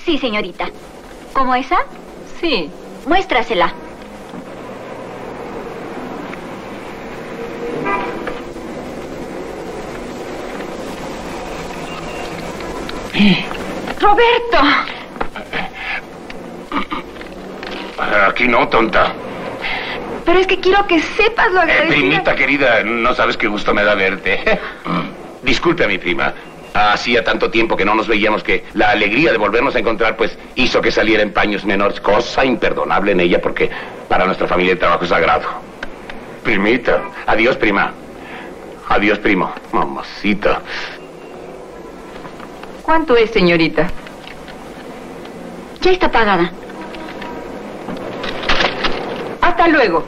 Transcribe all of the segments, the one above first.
Sí, señorita. ¿Cómo esa? Sí. Muéstrasela. ¡Roberto! Aquí no, tonta. Pero es que quiero que sepas lo agradecida... Primita querida, no sabes qué gusto me da verte. Disculpe a mi prima. Hacía tanto tiempo que no nos veíamos que la alegría de volvernos a encontrar, pues, hizo que saliera en paños menores. Cosa imperdonable en ella porque para nuestra familia el trabajo es sagrado. Primita. Adiós, prima. Adiós, primo. Mamacita. ¿Cuánto es, señorita? Ya está pagada. Hasta luego.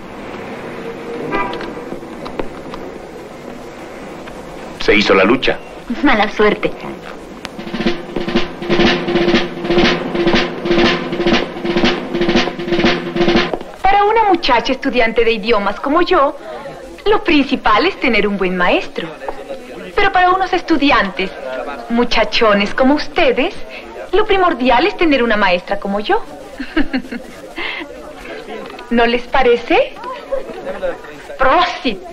Se hizo la lucha. Mala suerte. Para una muchacha estudiante de idiomas como yo, lo principal es tener un buen maestro. Pero para unos estudiantes, muchachones como ustedes, lo primordial es tener una maestra como yo. ¿No les parece? ¡Prosit!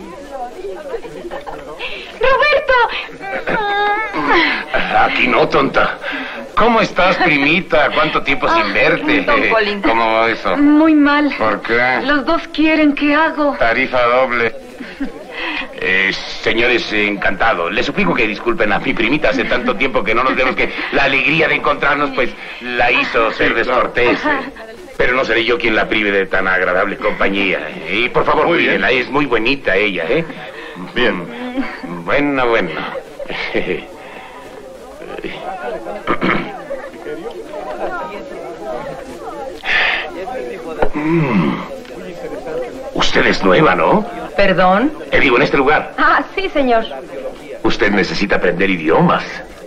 ¡Roberto! Aquí no, tonta. ¿Cómo estás, primita? ¿Cuánto tiempo sin verte? Don Colin. ¿Cómo eso? Muy mal. ¿Por qué? Los dos quieren, ¿qué hago? Tarifa doble. Señores, encantado. Les suplico que disculpen a mi primita. Hace tanto tiempo que no nos vemos que la alegría de encontrarnos, pues, la hizo ser descortés. Pero no seré yo quien la prive de tan agradable compañía. Y por favor, cuídenla. Es muy bonita ella, ¿eh? Bien. Bueno. Usted es nueva, ¿no? ¿Perdón? Digo, en este lugar. Ah, sí, señor. Usted necesita aprender idiomas.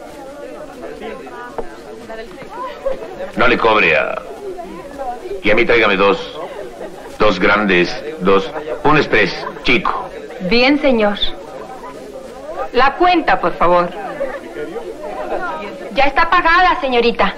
No le cobre a... Y a mí tráigame dos grandes, un express chico. Bien, señor. La cuenta, por favor. Ya está pagada, señorita.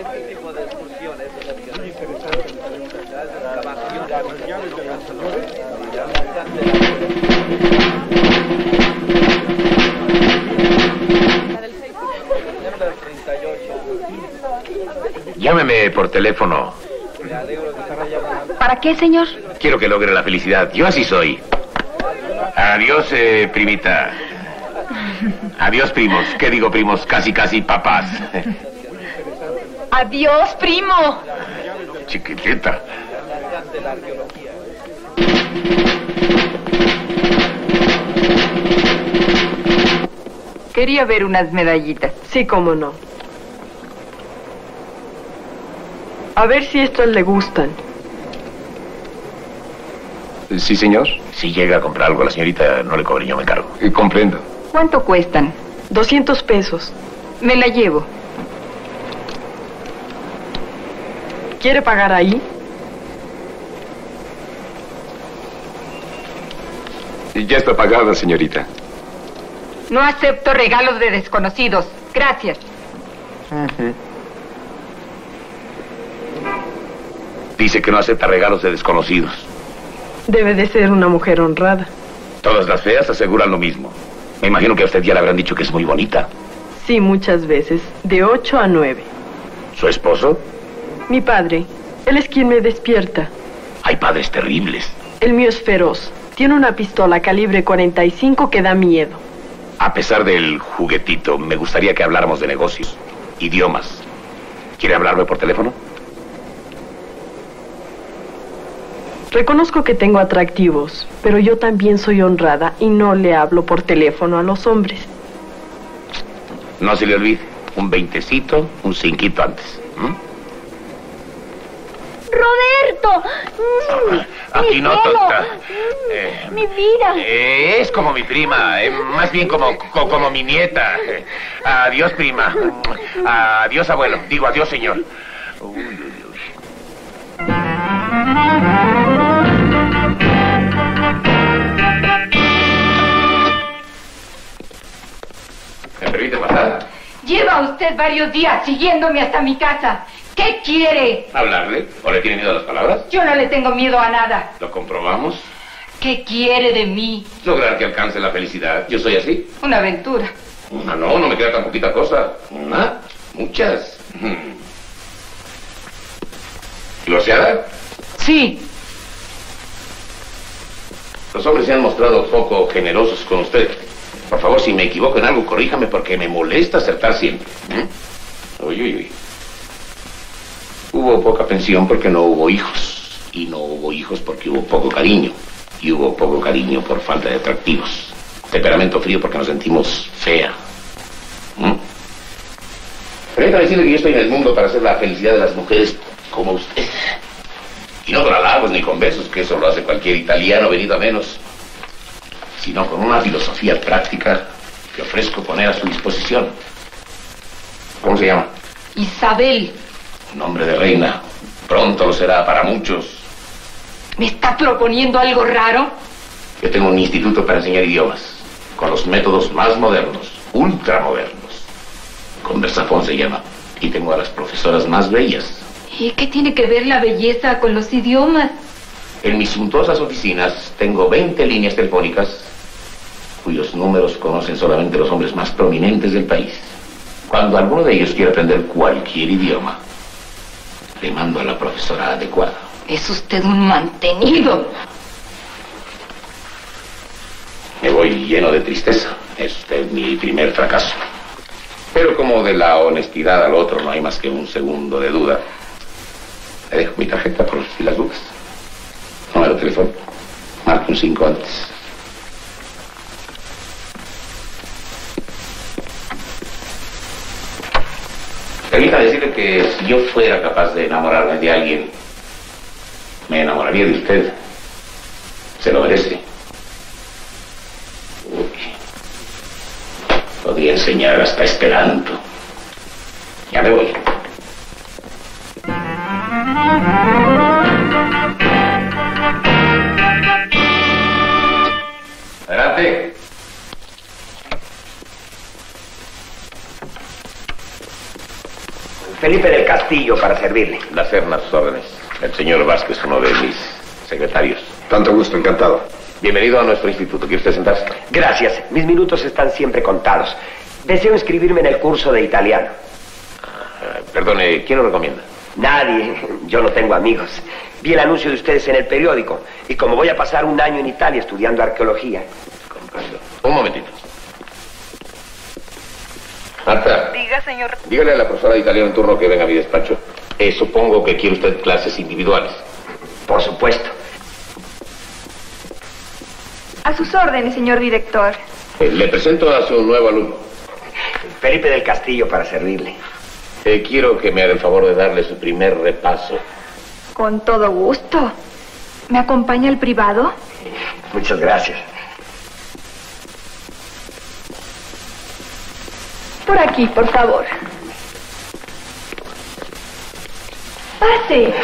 Llámeme por teléfono. ¿Para qué, señor? Quiero que logre la felicidad. Yo así soy. Adiós, primita. Adiós, primos. ¿Qué digo, primos? Casi papás. Adiós, primo. Chiquitita. Quería ver unas medallitas. Sí, cómo no. A ver si estas le gustan. Sí, señor. Si llega a comprar algo a la señorita, no le cobre, yo me encargo. Comprendo. ¿Cuánto cuestan? 200 pesos. Me la llevo. ¿Quiere pagar ahí? Ya está pagada, señorita. No acepto regalos de desconocidos. Gracias. Dice que no acepta regalos de desconocidos. Debe de ser una mujer honrada. Todas las feas aseguran lo mismo. Me imagino que a usted ya le habrán dicho que es muy bonita. Sí, muchas veces. De 8 a 9. ¿Su esposo? Mi padre. Él es quien me despierta. Hay padres terribles. El mío es feroz. Tiene una pistola calibre 45 que da miedo. A pesar del juguetito, me gustaría que habláramos de negocios, idiomas. ¿Quiere hablarme por teléfono? Reconozco que tengo atractivos, pero yo también soy honrada y no le hablo por teléfono a los hombres. No se le olvide, un 20cito, un 5 antes. ¡Roberto! Aquí ¡Mi no, cielo! tonta. ¡Mi vida! Es como mi prima, más bien como mi nieta. Adiós, prima. Adiós, abuelo. Digo, adiós, señor. ¿Me permite pasar? Lleva usted varios días siguiéndome hasta mi casa. ¿Qué quiere? ¿Hablarle? ¿O le tiene miedo a las palabras? Yo no le tengo miedo a nada. ¿Lo comprobamos? ¿Qué quiere de mí? Lograr que alcance la felicidad. ¿Yo soy así? Una aventura. Una no me queda tan poquita cosa. Una, muchas. ¿Divorciada? Sí. Los hombres se han mostrado poco generosos con usted. Por favor, si me equivoco en algo, corríjame porque me molesta acertar siempre. Uy, uy, uy. Hubo poca pensión porque no hubo hijos. Y no hubo hijos porque hubo poco cariño. Y hubo poco cariño por falta de atractivos. Temperamento frío porque nos sentimos fea. Permítame decirle que yo estoy en el mundo para hacer la felicidad de las mujeres como usted. Y no con halagos ni con besos, que eso lo hace cualquier italiano venido a menos, sino con una filosofía práctica que ofrezco poner a su disposición. ¿Cómo se llama? Isabel. Nombre de reina. Pronto lo será para muchos. ¿Me está proponiendo algo raro? Yo tengo un instituto para enseñar idiomas, con los métodos más modernos, ultramodernos. Conversafón se llama. Y tengo a las profesoras más bellas. ¿Y qué tiene que ver la belleza con los idiomas? En mis suntuosas oficinas tengo 20 líneas telefónicas cuyos números conocen solamente los hombres más prominentes del país. Cuando alguno de ellos quiere aprender cualquier idioma, le mando a la profesora adecuada. Es usted un mantenido. Me voy lleno de tristeza. Este es mi primer fracaso. Pero como de la honestidad al otro no hay más que un segundo de duda, le dejo mi tarjeta por si las dudas. Número de teléfono. Marque un 5 antes. Permítame decirle que si yo fuera capaz de enamorarme de alguien, me enamoraría de usted. Se lo merece. Podría enseñar hasta Esperanto. Ya me voy. Adelante. Felipe del Castillo, para servirle. Las Sernas, sus órdenes. El señor Vázquez, uno de mis secretarios. Tanto gusto, encantado. Bienvenido a nuestro instituto. ¿Quiere usted sentarse? Gracias. Mis minutos están siempre contados. Deseo inscribirme en el curso de italiano. Perdone, ¿quién lo recomienda? Nadie. Yo no tengo amigos. Vi el anuncio de ustedes en el periódico. Y como voy a pasar un año en Italia estudiando arqueología. Comprendo. Un momentito. Marta. Diga, señor. Dígale a la profesora de italiano en turno que venga a mi despacho. Supongo que quiere usted clases individuales. Por supuesto. A sus órdenes, señor director. Le presento a su nuevo alumno. Felipe del Castillo, para servirle. Quiero que me haga el favor de darle su primer repaso. Con todo gusto. ¿Me acompaña al privado? Muchas gracias. Por aquí, por favor. Pase.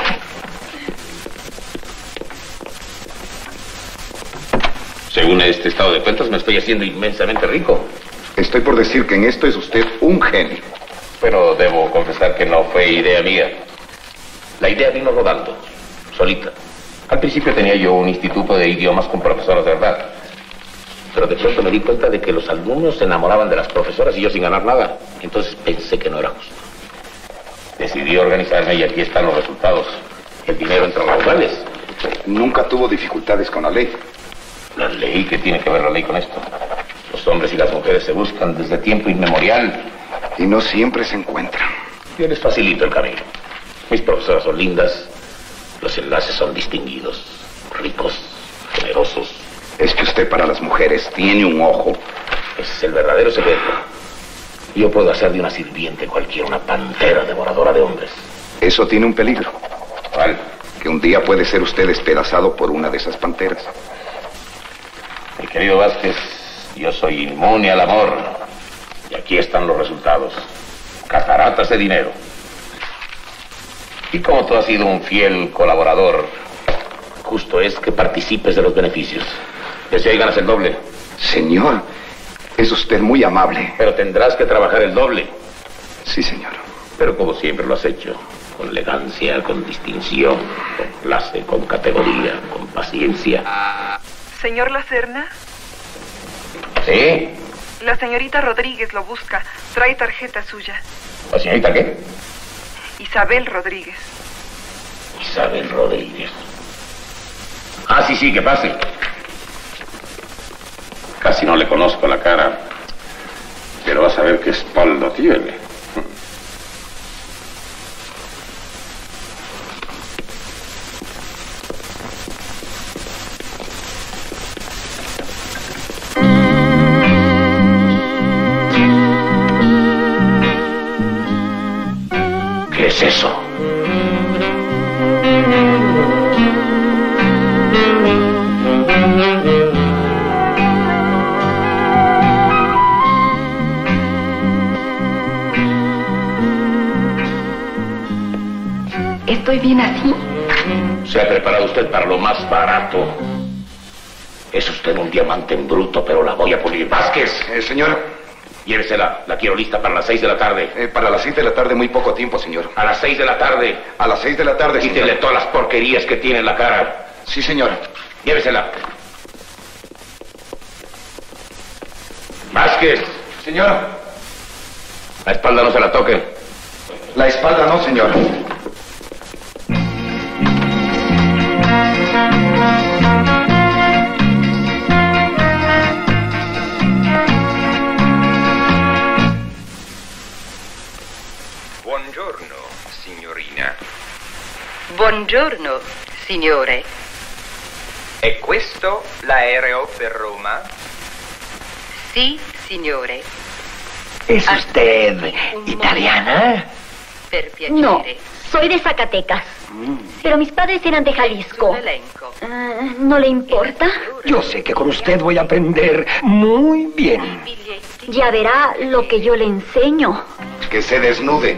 Según este estado de cuentas, me estoy haciendo inmensamente rico. Estoy por decir que en esto es usted un genio. Pero debo confesar que no fue idea mía. La idea vino rodando, solita. Al principio tenía yo un instituto de idiomas con profesoras de verdad. Pero de pronto me di cuenta de que los alumnos se enamoraban de las profesoras y yo sin ganar nada. Entonces pensé que no era justo. Decidí organizarme y aquí están los resultados. El dinero entró a raudales. Nunca tuvo dificultades con la ley. La ley, ¿qué tiene que ver la ley con esto? Los hombres y las mujeres se buscan desde tiempo inmemorial. Y no siempre se encuentran. Yo les facilito el camino. Mis profesoras son lindas. Los enlaces son distinguidos, ricos, generosos. Es que usted para las mujeres tiene un ojo. Ese es el verdadero secreto. Yo puedo hacer de una sirviente cualquiera una pantera devoradora de hombres. Eso tiene un peligro. ¿Cuál? Que un día puede ser usted despedazado por una de esas panteras. Mi querido Vázquez, yo soy inmune al amor. Y aquí están los resultados. Cataratas de dinero. Y como tú has sido un fiel colaborador, justo es que participes de los beneficios. Desde ahí ganas el doble. Señor, es usted muy amable. Pero tendrás que trabajar el doble. Sí, señor. Pero como siempre lo has hecho. con elegancia, con distinción, con clase, con categoría, con paciencia. Señor Lacerna, ¿Sí? la señorita Rodríguez lo busca. Trae tarjeta suya. ¿La señorita qué? Isabel Rodríguez. Isabel Rodríguez. Ah, sí, sí, que pase. Casi no le conozco la cara, pero vas a ver qué espalda tiene. ¿Qué es eso? ¿Estoy bien así? Se ha preparado usted para lo más barato. Es usted un diamante en bruto, pero la voy a pulir. Vázquez, Señora, llévesela. La quiero lista para las 6 de la tarde. para las 6 de la tarde muy poco tiempo, señor. A las 6 de la tarde. A las 6 de la tarde, Quítele señor. todas las porquerías que tiene en la cara. Sí, señora. Llévesela. Vázquez, Señora, la espalda no se la toque. la espalda no, señora. Buongiorno, signorina. Buongiorno, signore. È questo l'aereo per Roma? Sì, signore. ¿Es usted italiana? Per piacere. No, soy de Zacatecas. Pero mis padres eran de Jalisco. L'elenco. ¿No le importa? Yo sé que con usted voy a aprender muy bien. Biglietti. Ya verá lo que yo le enseño. Que se desnude.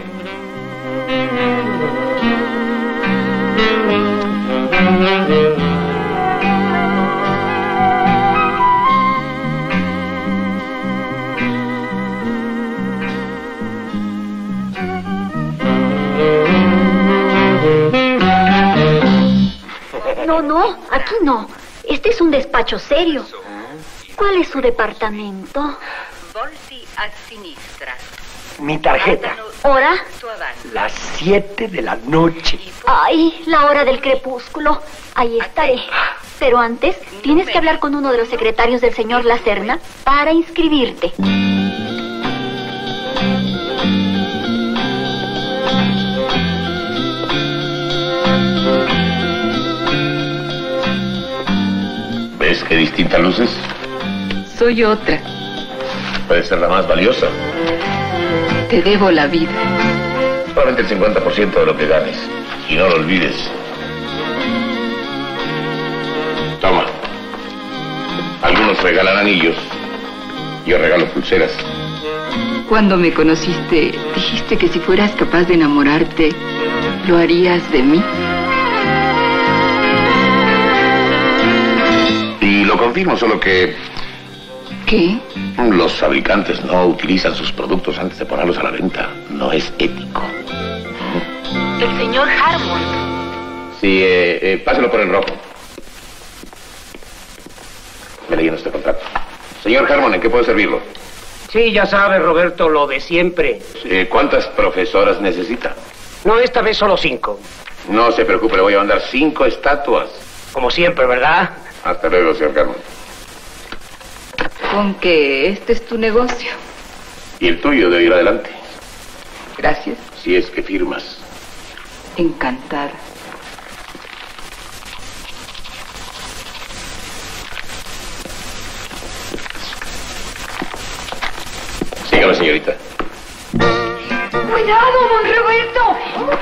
No, aquí no. Este es un despacho serio. ¿Cuál es su departamento? Volti a sinistra. Mi tarjeta. ¿Hora? Su avanti. Las 7 de la noche. Ay, la hora del crepúsculo. Ahí estaré. Pero antes, tienes que hablar con uno de los secretarios del señor Lacerna para inscribirte. ¿Ves qué distintas luces? Soy otra. Puede ser la más valiosa. Te debo la vida. Solamente el 50% de lo que ganes. Y no lo olvides. Toma. Algunos regalan anillos. Yo regalo pulseras. Cuando me conociste, dijiste que si fueras capaz de enamorarte, lo harías de mí. Y lo confirmo, solo que ¿Qué? los fabricantes no utilizan sus productos antes de ponerlos a la venta. No es ético. El señor Harmon. Sí, páselo por el rojo. Me leí en este contrato. Señor Harmon, ¿en qué puedo servirlo? Sí, ya sabe, Roberto, lo de siempre. ¿Cuántas profesoras necesita? No, esta vez solo 5. No se preocupe, le voy a mandar 5 estatuas. Como siempre, ¿verdad? Hasta luego, señor Carmen. Con que este es tu negocio. Y el tuyo debe ir adelante. Gracias. Si es que firmas. Encantada. Sígame, señorita. ¡Cuidado, don Roberto!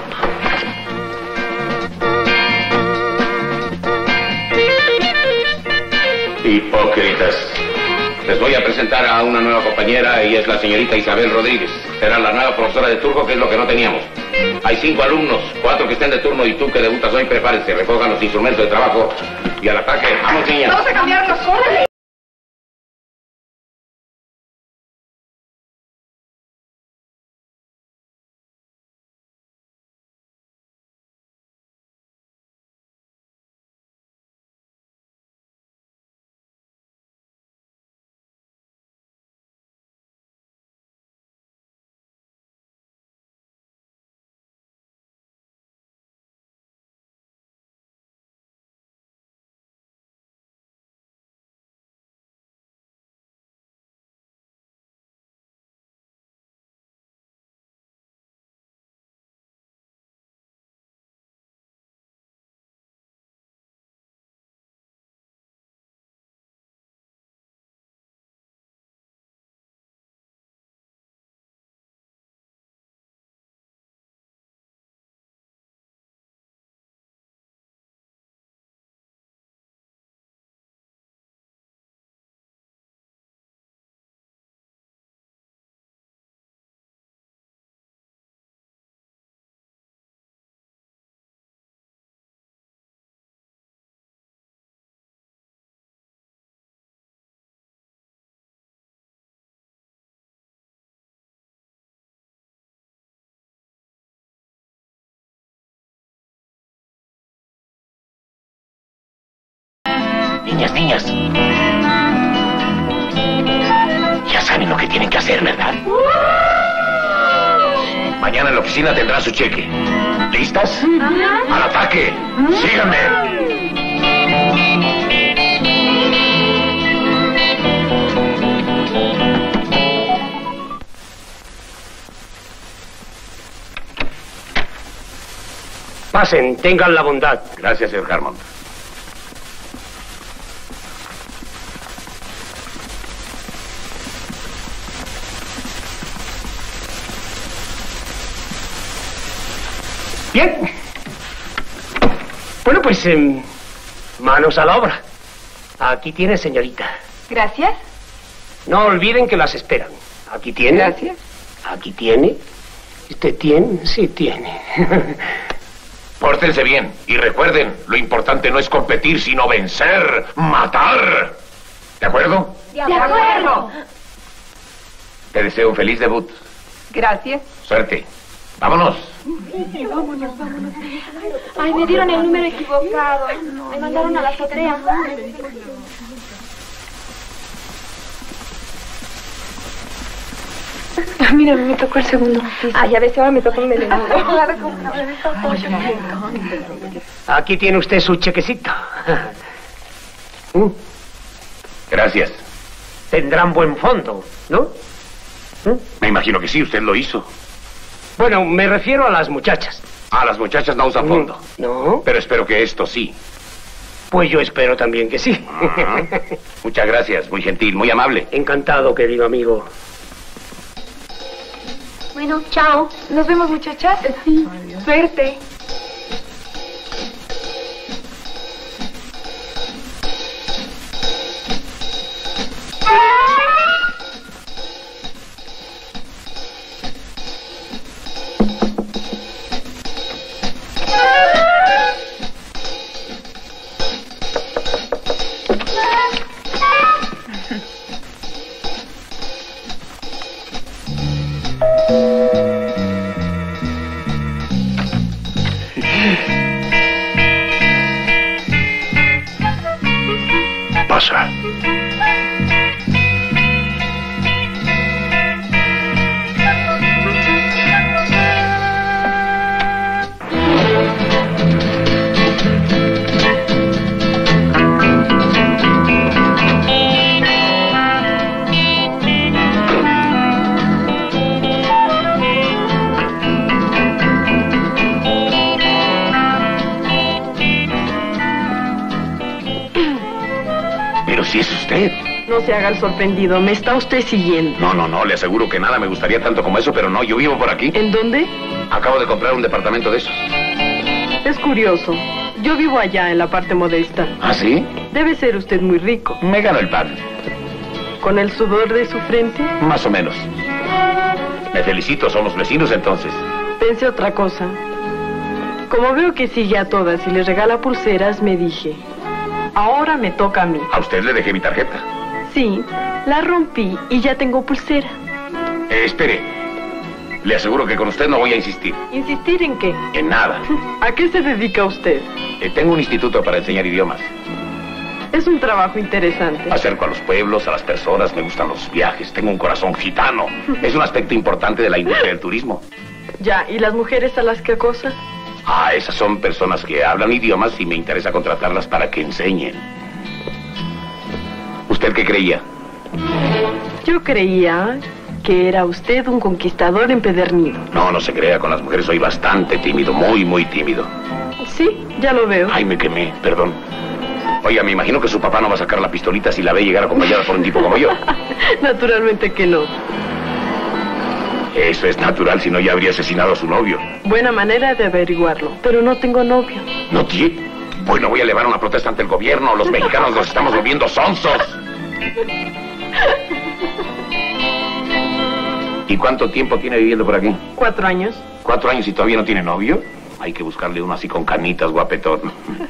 Hipócritas. Les voy a presentar a una nueva compañera y es la señorita Isabel Rodríguez. Será la nueva profesora de turno, que es lo que no teníamos. Hay 5 alumnos, 4 que estén de turno y tú que debutas hoy, prepárense, recojan los instrumentos de trabajo y al ataque. ¡Vamos, niñas! Vamos a cambiarnos, órale. Niñas, niñas. Ya saben lo que tienen que hacer, ¿verdad? Mañana en la oficina tendrán su cheque. ¿Listas? ¡Al ataque! ¡Síganme! Pasen, tengan la bondad. Gracias, señor Harmon. Bien. Bueno, pues, manos a la obra. Aquí tiene, señorita. Gracias. No olviden que las esperan. Aquí tiene. Gracias. Aquí tiene. ¿Usted tiene? Sí, tiene. Pórtense bien y recuerden, lo importante no es competir, sino vencer, matar. ¿De acuerdo? De acuerdo. Te deseo un feliz debut. Gracias. Suerte. Vámonos. Ay, me dieron el número equivocado. Me mandaron a la azotea. Mira, me tocó el segundo. Ay, a ver si ahora me tocó un menudo. Aquí tiene usted su chequecito. Gracias. Tendrán buen fondo, ¿no? Me imagino que sí, usted lo hizo. Bueno, me refiero a las muchachas. Ah, las muchachas no usan fondo. ¿No? Pero espero que esto sí. Pues yo espero también que sí. Muchas gracias, muy gentil, muy amable. Encantado, querido amigo. Bueno, chao. Nos vemos, muchachas. Sí. Suerte. Pasa. Pero si es usted. No se haga el sorprendido, me está usted siguiendo. No, le aseguro que nada me gustaría tanto como eso, pero no, yo vivo por aquí. ¿En dónde? Acabo de comprar un departamento de esos. Es curioso. Yo vivo allá, en la parte modesta. ¿Ah, sí? Debe ser usted muy rico. Me gano el pan. ¿Con el sudor de su frente? Más o menos. Me felicito, somos vecinos entonces. Pensé otra cosa. Como veo que sigue a todas y les regala pulseras, me dije, ahora me toca a mí. ¿A usted le dejé mi tarjeta? Sí, la rompí y ya tengo pulsera. Espere. Le aseguro que con usted no voy a insistir. ¿Insistir en qué? En nada. ¿A qué se dedica usted? Tengo un instituto para enseñar idiomas. Es un trabajo interesante. Acerco a los pueblos, a las personas, me gustan los viajes, tengo un corazón gitano. Es un aspecto importante de la industria del turismo. Ya, ¿y las mujeres a las que acosa? Ah, esas son personas que hablan idiomas y me interesa contratarlas para que enseñen. ¿Usted qué creía? Yo creía que era usted un conquistador empedernido. No, no se crea, con las mujeres soy bastante tímido, muy tímido. Sí, ya lo veo. Ay, me quemé, perdón. Oiga, me imagino que su papá no va a sacar la pistolita si la ve llegar acompañada por un tipo como yo. Naturalmente que no. Eso es natural, si no ya habría asesinado a su novio. Buena manera de averiguarlo, pero no tengo novio. ¿No tiene? Bueno, voy a elevar una protesta ante el gobierno. Los mexicanos nos estamos volviendo sonsos. ¿Y cuánto tiempo tiene viviendo por aquí? 4 años. 4 años y todavía no tiene novio. Hay que buscarle uno así con canitas, guapetón.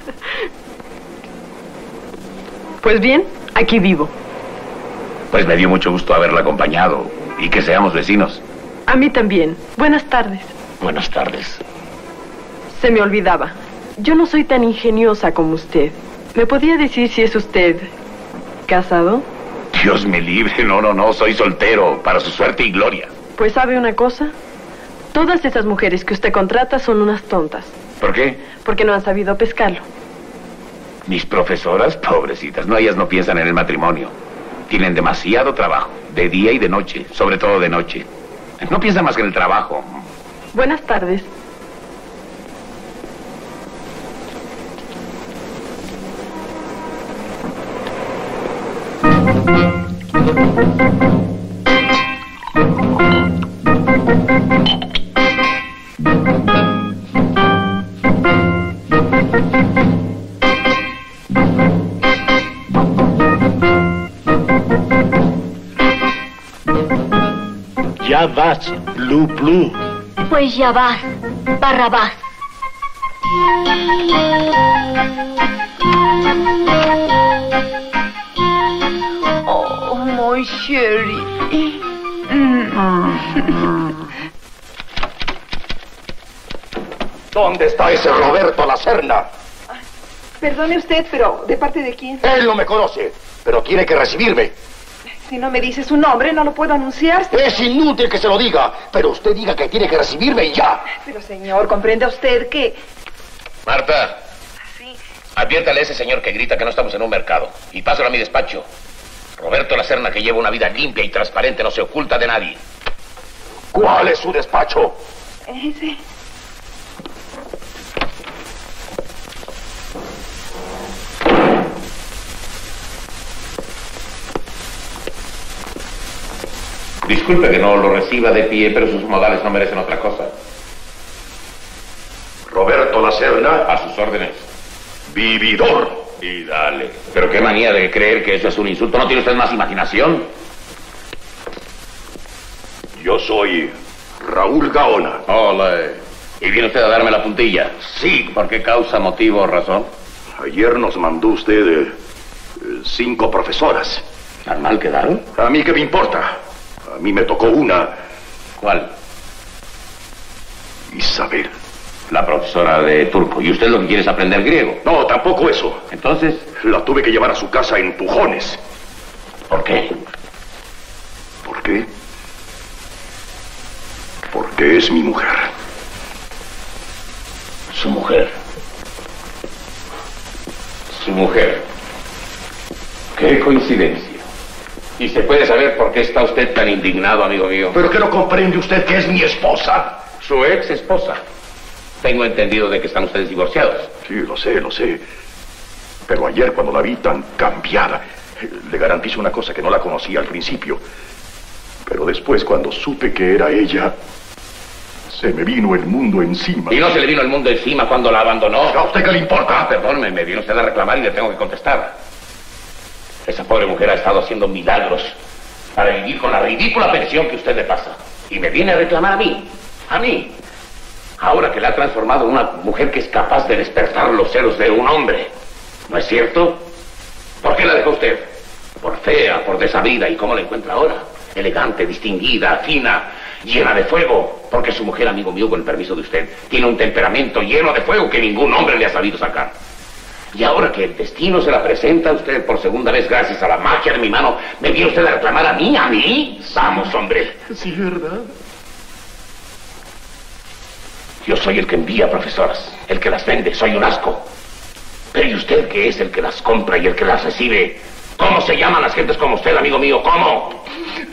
Pues bien, aquí vivo. Pues me dio mucho gusto haberla acompañado y que seamos vecinos. A mí también. Buenas tardes. Buenas tardes. Se me olvidaba. Yo no soy tan ingeniosa como usted. ¿Me podría decir si es usted casado? Dios me libre, no, soy soltero, para su suerte y gloria. Pues ¿sabe una cosa? Todas esas mujeres que usted contrata son unas tontas. ¿Por qué? Porque no han sabido pescarlo. Mis profesoras, pobrecitas, ellas no piensan en el matrimonio. Tienen demasiado trabajo, de día y de noche, sobre todo de noche. No piensan más que en el trabajo. Buenas tardes. Ya vas, Blue. Pues ya vas, Barrabás. Oh, my Sherry. ¿Dónde está ese Roberto La Serna? Perdone usted, pero ¿de parte de quién? Él no me conoce, pero tiene que recibirme. Si no me dice su nombre, no lo puedo anunciar. Es inútil que se lo diga, pero usted diga que tiene que recibirme y ya. Pero, señor, comprenda usted que... Marta. Sí. Adviértale a ese señor que grita que no estamos en un mercado. Y pásalo a mi despacho. Roberto La Serna, que lleva una vida limpia y transparente, no se oculta de nadie. ¿Cuál es su despacho? Ese... Disculpe que no lo reciba de pie, pero sus modales no merecen otra cosa. Roberto La Serna. A sus órdenes. Vividor. Y dale. Pero qué manía de creer que eso es un insulto. ¿No tiene usted más imaginación? Yo soy Raúl Gaona. Ole. ¿Y viene usted a darme la puntilla? Sí. ¿Por qué causa, motivo o razón? Ayer nos mandó usted 5 profesoras. ¿Tan mal quedaron? ¿A mí qué me importa? A mí me tocó una. ¿Cuál? Isabel. La profesora de turco. ¿Y usted lo que quiere es aprender griego? No, tampoco eso. ¿Entonces? La tuve que llevar a su casa en empujones. ¿Por qué? ¿Por qué? Porque es mi mujer. Su mujer. Su mujer. Qué coincidencia. ¿Y se puede saber por qué está usted tan indignado, amigo mío? ¿Pero qué no comprende usted que es mi esposa? Su ex esposa. Tengo entendido de que están ustedes divorciados. Sí, lo sé. Pero ayer cuando la vi tan cambiada, le garantizo una cosa, que no la conocía al principio. Pero después, cuando supe que era ella, se me vino el mundo encima. ¿Y no se le vino el mundo encima cuando la abandonó? ¿A usted qué le importa? Perdóneme, me vino usted a reclamar y le tengo que contestar. Esa pobre mujer ha estado haciendo milagros para vivir con la ridícula pensión que usted le pasa. Y me viene a reclamar a mí. A mí. Ahora que la ha transformado en una mujer que es capaz de despertar los celos de un hombre. ¿No es cierto? ¿Por qué la dejó usted? Por fea, por desabrida. ¿Y cómo la encuentra ahora? Elegante, distinguida, fina, llena de fuego. Porque su mujer, amigo mío, con el permiso de usted, tiene un temperamento lleno de fuego que ningún hombre le ha sabido sacar. Y ahora que el destino se la presenta a usted por segunda vez gracias a la magia de mi mano, ¿me viene usted a reclamar a mí? ¿A mí? Vamos, hombre. Sí, ¿verdad? Yo soy el que envía profesoras, el que las vende, soy un asco. Pero ¿y usted que es el que las compra y el que las recibe? ¿Cómo se llaman las gentes como usted, amigo mío? ¿Cómo?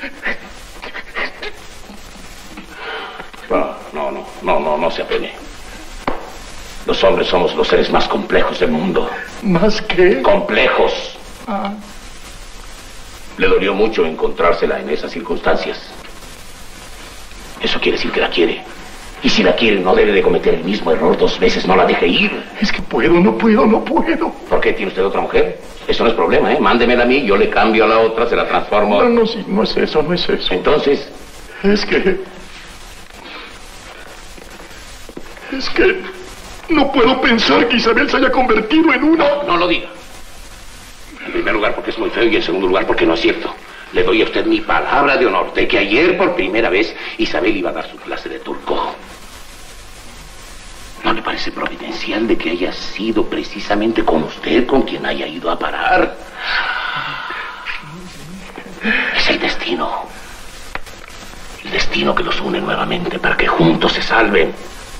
No se apene. Los hombres somos los seres más complejos del mundo. ¿Más qué? Complejos. Le dolió mucho encontrársela en esas circunstancias. Eso quiere decir que la quiere. Y si la quiere, no debe de cometer el mismo error 2 veces. No la deje ir. Es que no puedo. ¿Por qué? ¿Tiene usted otra mujer? Eso no es problema, ¿eh? Mándemela a mí, yo le cambio a la otra, se la transformo. No es eso. Entonces... Es que no puedo pensar que Isabel se haya convertido en una... No lo diga. En primer lugar porque es muy feo y en segundo lugar porque no es cierto. Le doy a usted mi palabra de honor de que ayer por primera vez Isabel iba a dar su clase de turco. ¿No le parece? parece providencial de que haya sido precisamente con usted con quien haya ido a parar. Es el destino. El destino que los une nuevamente para que juntos se salven.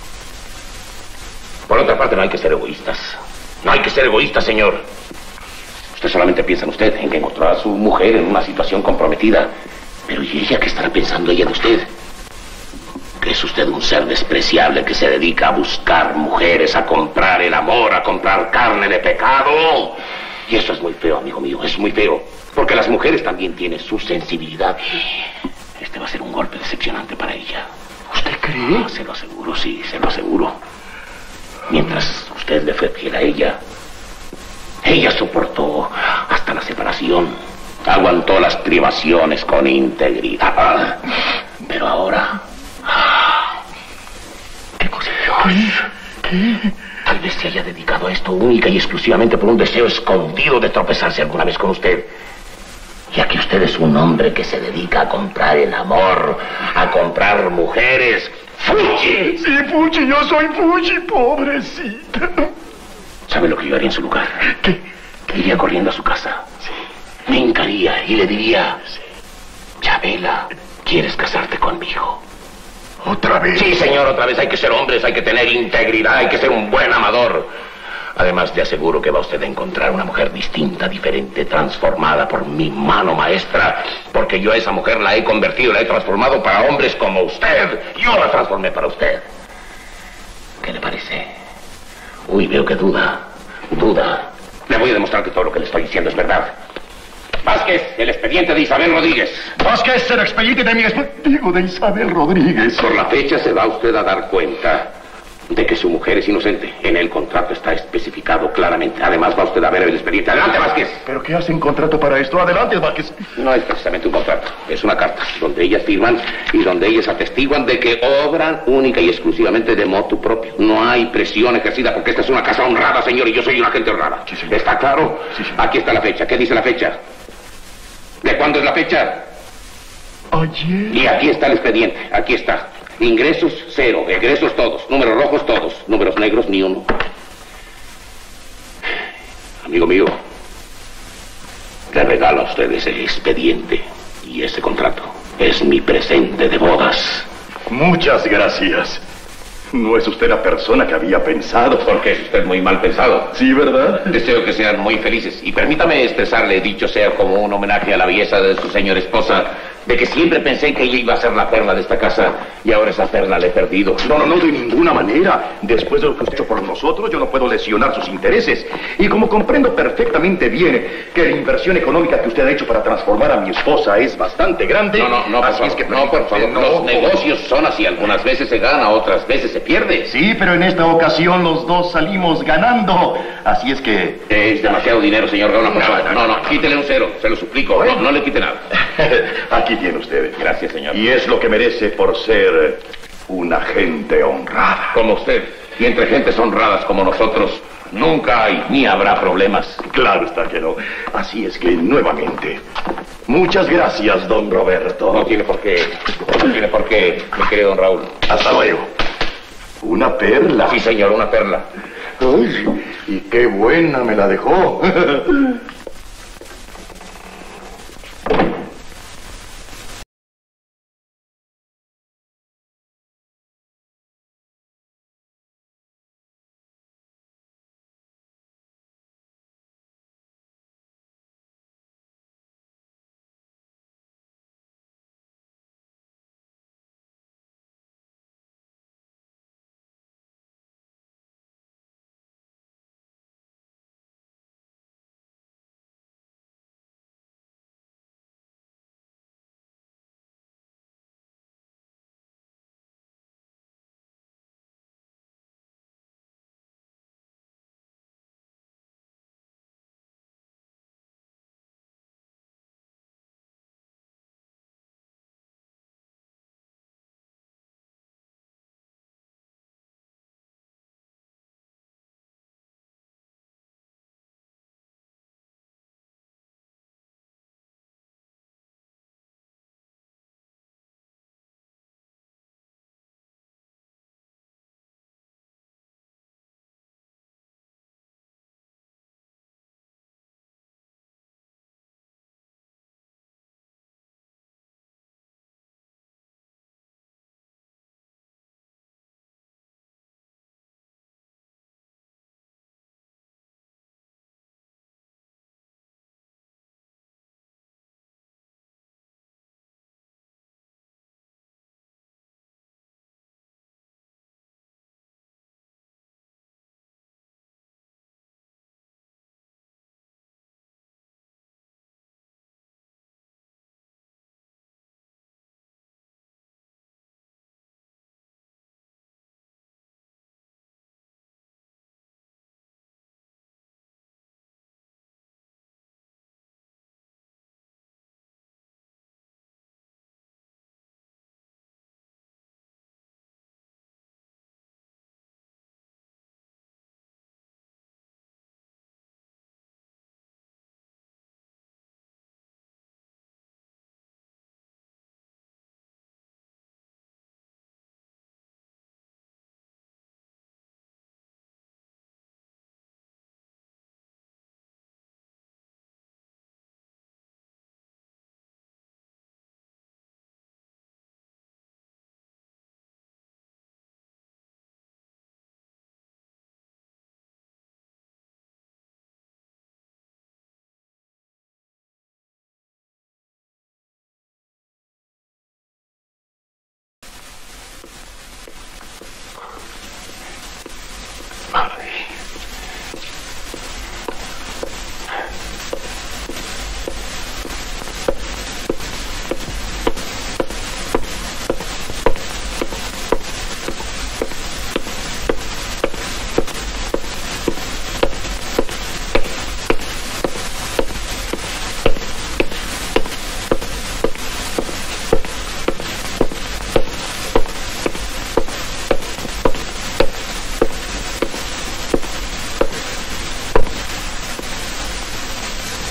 Por otra parte, no hay que ser egoístas. No hay que ser egoístas, señor. Usted solamente piensa en usted, en que encontró a su mujer en una situación comprometida. Pero ¿y ella qué estará pensando ella de usted? Que es usted un ser despreciable que se dedica a buscar mujeres, a comprar el amor, a comprar carne de pecado. Y eso es muy feo, amigo mío, es muy feo. Porque las mujeres también tienen su sensibilidad. Este va a ser un golpe decepcionante para ella. ¿Usted cree? Se lo aseguro, sí, se lo aseguro. Mientras usted le fue fiel a ella soportó hasta la separación. Aguantó las privaciones con integridad. Pero ahora... ¿Qué cosa? ¿Qué? Tal vez se haya dedicado a esto única y exclusivamente por un deseo escondido de tropezarse alguna vez con usted. Ya que usted es un hombre que se dedica a comprar el amor, a comprar mujeres. ¡Fuchi! Sí, Fuchi, yo soy Fuchi, pobrecita. ¿Sabe lo que yo haría en su lugar? ¿Qué? Iría corriendo a su casa. Sí. Me hincaría y le diría... Sí. Chabela, ¿quieres casarte conmigo? ¿Otra vez? Sí, señor, otra vez. Hay que ser hombres, hay que tener integridad, hay que ser un buen amador. Además, le aseguro que va usted a encontrar una mujer distinta, diferente, transformada por mi mano maestra. Porque yo a esa mujer la he convertido, la he transformado para hombres como usted. Yo la transformé para usted. ¿Qué le parece? Uy, veo que duda. Le voy a demostrar que todo lo que le estoy diciendo es verdad. Vázquez, el expediente de Isabel Rodríguez. Vázquez, el expediente de mi esposa. Digo, de Isabel Rodríguez. Por la fecha se va usted a dar cuenta de que su mujer es inocente. En el contrato está especificado claramente. Además, va usted a ver el expediente. ¡Adelante, Vázquez! ¿Pero qué hacen contrato para esto? Adelante, Vázquez. No es precisamente un contrato. Es una carta donde ellas firman y donde ellas atestiguan de que obran única y exclusivamente de motu propio. No hay presión ejercida porque esta es una casa honrada, señor, y yo soy una gente honrada. Sí, señor. ¿Está claro? Sí, señor. Aquí está la fecha. ¿Qué dice la fecha? ¿De cuándo es la fecha? Ayer. Y aquí está el expediente. Aquí está. Ingresos 0, egresos todos, números rojos todos, números negros ni uno. Amigo mío, le regalo a usted ese expediente y ese contrato. Es mi presente de bodas. Muchas gracias. No es usted la persona que había pensado. Porque es usted muy mal pensado. Sí, ¿verdad? Deseo que sean muy felices. Y permítame expresarle, dicho sea como un homenaje a la belleza de su señora esposa, de que siempre pensé que ella iba a ser la perla de esta casa y ahora esa perla la he perdido. No, de ninguna manera. Después de lo que usted ha hecho por nosotros, yo no puedo lesionar sus intereses. Y como comprendo perfectamente bien que la inversión económica que usted ha hecho para transformar a mi esposa es bastante grande... No, así es que por favor. Los negocios son así. Algunas veces se gana, otras veces se pierde. Sí, pero en esta ocasión los dos salimos ganando. Así es que... Es demasiado dinero, señor. No, quítele un 0, se lo suplico. No le quite nada. Aquí tiene usted. Gracias, señor. Y es lo que merece por ser una gente honrada. Como usted. Y entre gentes honradas como nosotros, nunca hay ni habrá problemas. Claro está que no. Así es que, nuevamente, muchas gracias, don Roberto. No tiene por qué. No tiene por qué, mi querido don Raúl. Hasta luego. ¿Una perla? Sí, señor, una perla. Ay, y qué buena me la dejó.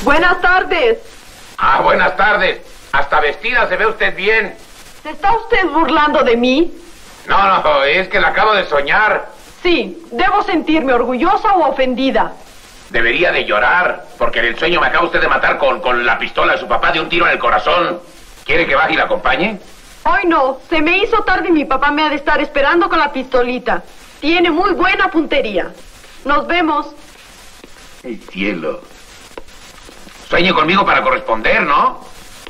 Buenas tardes. Ah, buenas tardes. Hasta vestida se ve usted bien. ¿Se está usted burlando de mí? No, es que la acabo de soñar. Sí, ¿debo sentirme orgullosa o ofendida? Debería de llorar, porque en el sueño me acaba usted de matar con la pistola de su papá de un tiro en el corazón. ¿Quiere que baje y la acompañe? Hoy no, se me hizo tarde y mi papá me ha de estar esperando con la pistolita. Tiene muy buena puntería. Nos vemos. El cielo. Sueñe conmigo para corresponder, ¿no?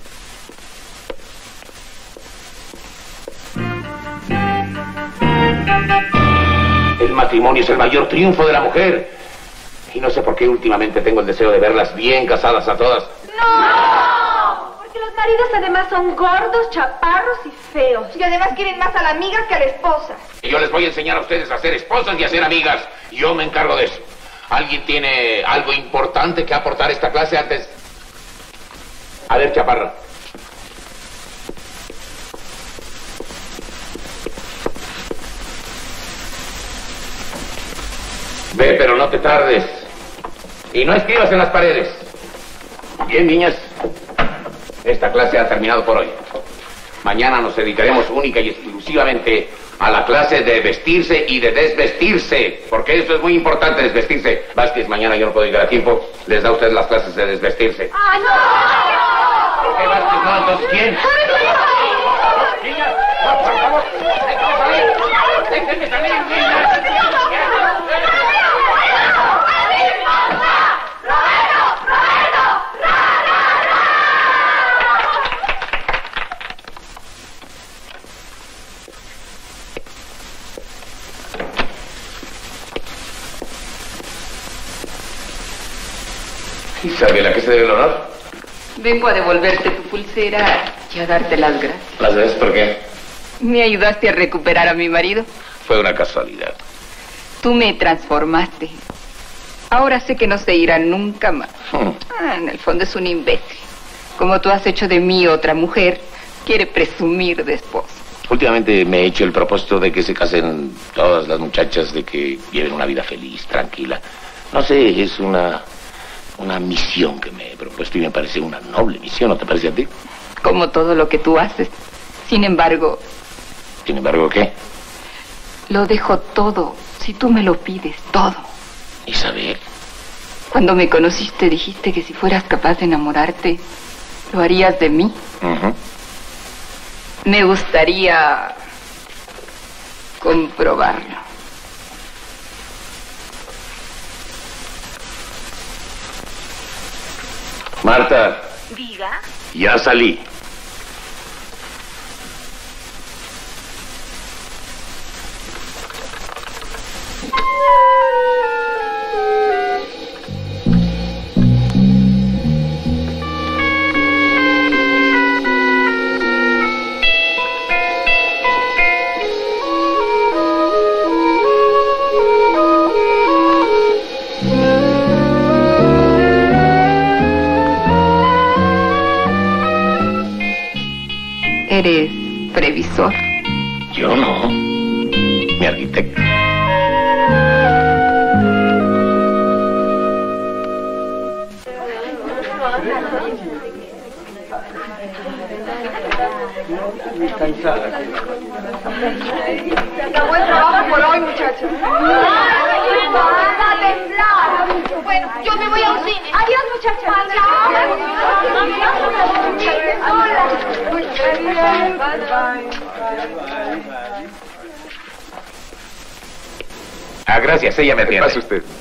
El matrimonio es el mayor triunfo de la mujer. Y no sé por qué últimamente tengo el deseo de verlas bien casadas a todas. ¡No! Porque los maridos además son gordos, chaparros y feos. Y además quieren más a la amiga que a la esposa. Y yo les voy a enseñar a ustedes a ser esposas y a ser amigas. Yo me encargo de eso. ¿Alguien tiene algo importante que aportar a esta clase antes? A ver, chaparra. Ve, pero no te tardes. Y no escribas en las paredes. Bien, niñas. Esta clase ha terminado por hoy. Mañana nos dedicaremos única y exclusivamente a la clase de vestirse y de desvestirse. Porque eso es muy importante, desvestirse. Vázquez, mañana yo no puedo llegar a tiempo. Les da a usted las clases de desvestirse. ¡Ah, no! ¿Por qué Vázquez no? Entonces, ¿quién? Niñas, por favor, déjenme salir. Déjenme salir, niñas. Isabel, ¿a qué se debe el honor? Vengo a devolverte tu pulsera y a darte las gracias. ¿Las ves por qué? ¿Me ayudaste a recuperar a mi marido? Fue una casualidad. Tú me transformaste. Ahora sé que no se irá nunca más. En el fondo es un imbécil. Como tú has hecho de mí otra mujer, quiere presumir de esposo. Últimamente me he hecho el propósito de que se casen todas las muchachas, de que lleven una vida feliz, tranquila. No sé, es una misión que me he propuesto y me parece una noble misión, ¿no te parece a ti? Como todo lo que tú haces. Sin embargo... ¿Sin embargo qué? Lo dejo todo, si tú me lo pides, todo. Isabel. Cuando me conociste dijiste que si fueras capaz de enamorarte, lo harías de mí. Me gustaría comprobarlo. Marta. Diga. Ya salí. ¿Eres previsor? Yo no. Mi arquitecto. Se acabó el trabajo por hoy, muchachos. ¡Anda a temblar! Bueno, yo me voy a un cine. Adiós, muchachos. Ah, gracias, ella me atiende. Pase usted.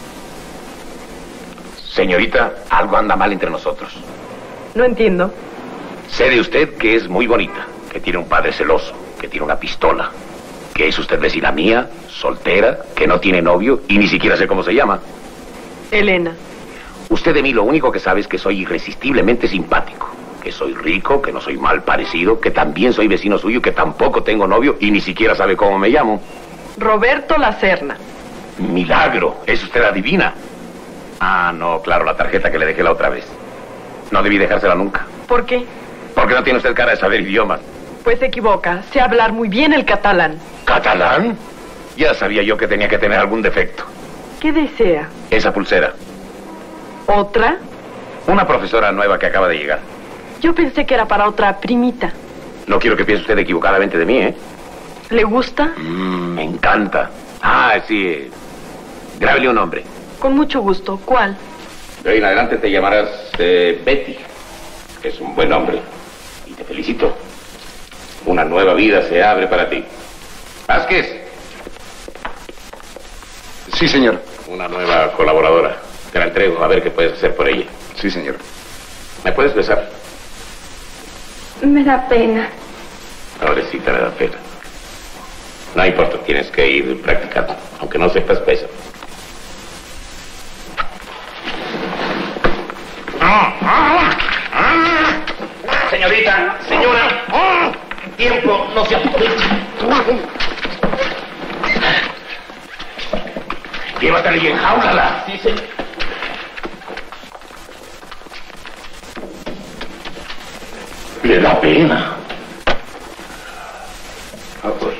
Señorita, algo anda mal entre nosotros. No entiendo. Sé de usted que es muy bonita, que tiene un padre celoso, que tiene una pistola, que es usted vecina mía, soltera, que no tiene novio y ni siquiera sé cómo se llama. Elena. Usted de mí lo único que sabe es que soy irresistiblemente simpático, que soy rico, que no soy mal parecido, que también soy vecino suyo, que tampoco tengo novio y ni siquiera sabe cómo me llamo. Roberto Lacerna. Milagro, ¿es usted adivina? Ah, no, claro, la tarjeta que le dejé la otra vez. No debí dejársela nunca. ¿Por qué? Porque no tiene usted cara de saber idiomas. Pues se equivoca, sé hablar muy bien el catalán. ¿Catalán? Ya sabía yo que tenía que tener algún defecto. ¿Qué desea? Esa pulsera. ¿Otra? Una profesora nueva que acaba de llegar. Yo pensé que era para otra primita. No quiero que piense usted equivocadamente de mí, ¿eh? ¿Le gusta? Me encanta. Ah, sí. Grábele un nombre. Con mucho gusto. ¿Cuál? De hoy en adelante te llamarás Betty, que es un buen nombre. Y te felicito. Una nueva vida se abre para ti. Vázquez. Sí, señor. Una nueva colaboradora. Te la entrego, a ver qué puedes hacer por ella. Sí, señor. ¿Me puedes besar? Me da pena. Pobrecita, me da pena. No importa, tienes que ir practicando. Aunque no sepas, besa. Señorita, señora, tiempo, no se aprovecha. Llévatela y enjáulala. Sí, señor. Le da pena. Ah, pues.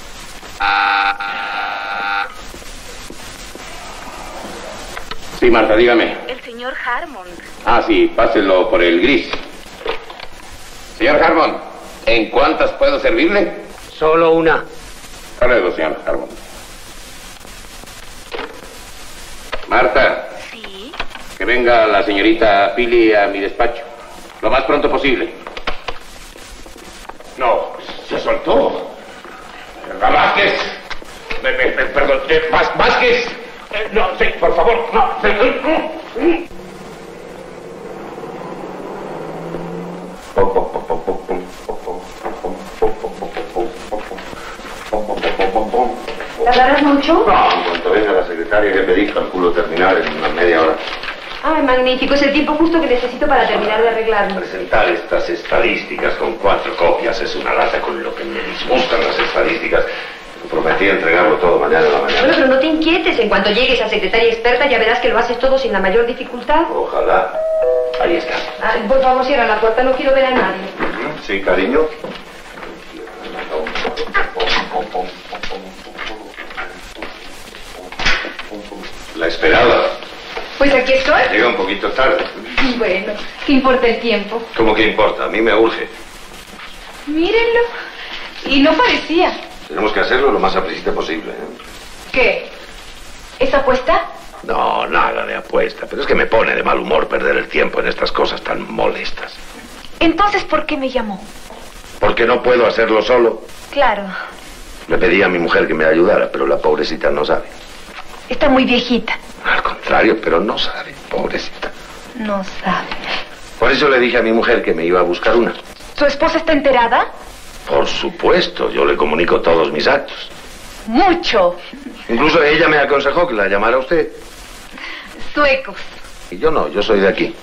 Sí, Marta, dígame. El señor Harmon. Ah, sí, páselo por el gris. Señor Harmon, ¿en cuántas puedo servirle? Solo una. Hasta luego, señor Harmon. Marta. Sí. Que venga la señorita Pili a mi despacho. Lo más pronto posible. No, se soltó. Vázquez. Perdón, Vázquez. No, sí, por favor, no. ¿Tardarás mucho? No, en cuanto venga la secretaria que pedí, calculo terminar en una media hora. Ay, magnífico. Es el tiempo justo que necesito para terminar de arreglarme. Presentar estas estadísticas con 4 copias es una lata con lo que me disgustan las estadísticas. Prometí entregarlo todo mañana a la mañana. Bueno, pero no te inquietes. En cuanto llegues a secretaria experta ya verás que lo haces todo sin la mayor dificultad. Ojalá. Ahí está. Ay, por favor, cierra la puerta. No quiero ver a nadie. Sí, cariño. La esperaba. Pues aquí estoy. Llega un poquito tarde. Bueno, ¿qué importa el tiempo? ¿Cómo que importa? A mí me urge. Mírenlo. Y no parecía. Tenemos que hacerlo lo más apreciado posible. ¿Qué? ¿Es apuesta? No, nada de apuesta. Pero es que me pone de mal humor perder el tiempo en estas cosas tan molestas. Entonces, ¿por qué me llamó? Porque no puedo hacerlo solo. Claro, Le pedí a mi mujer que me ayudara, pero la pobrecita no sabe. está muy viejita. Al contrario, pero no sabe, pobrecita. No sabe. Por eso le dije a mi mujer que me iba a buscar una. ¿Su esposa está enterada? Por supuesto, yo le comunico todos mis actos. Mucho. Incluso ella me aconsejó que la llamara a usted. Suecos. Y yo no, yo soy de aquí.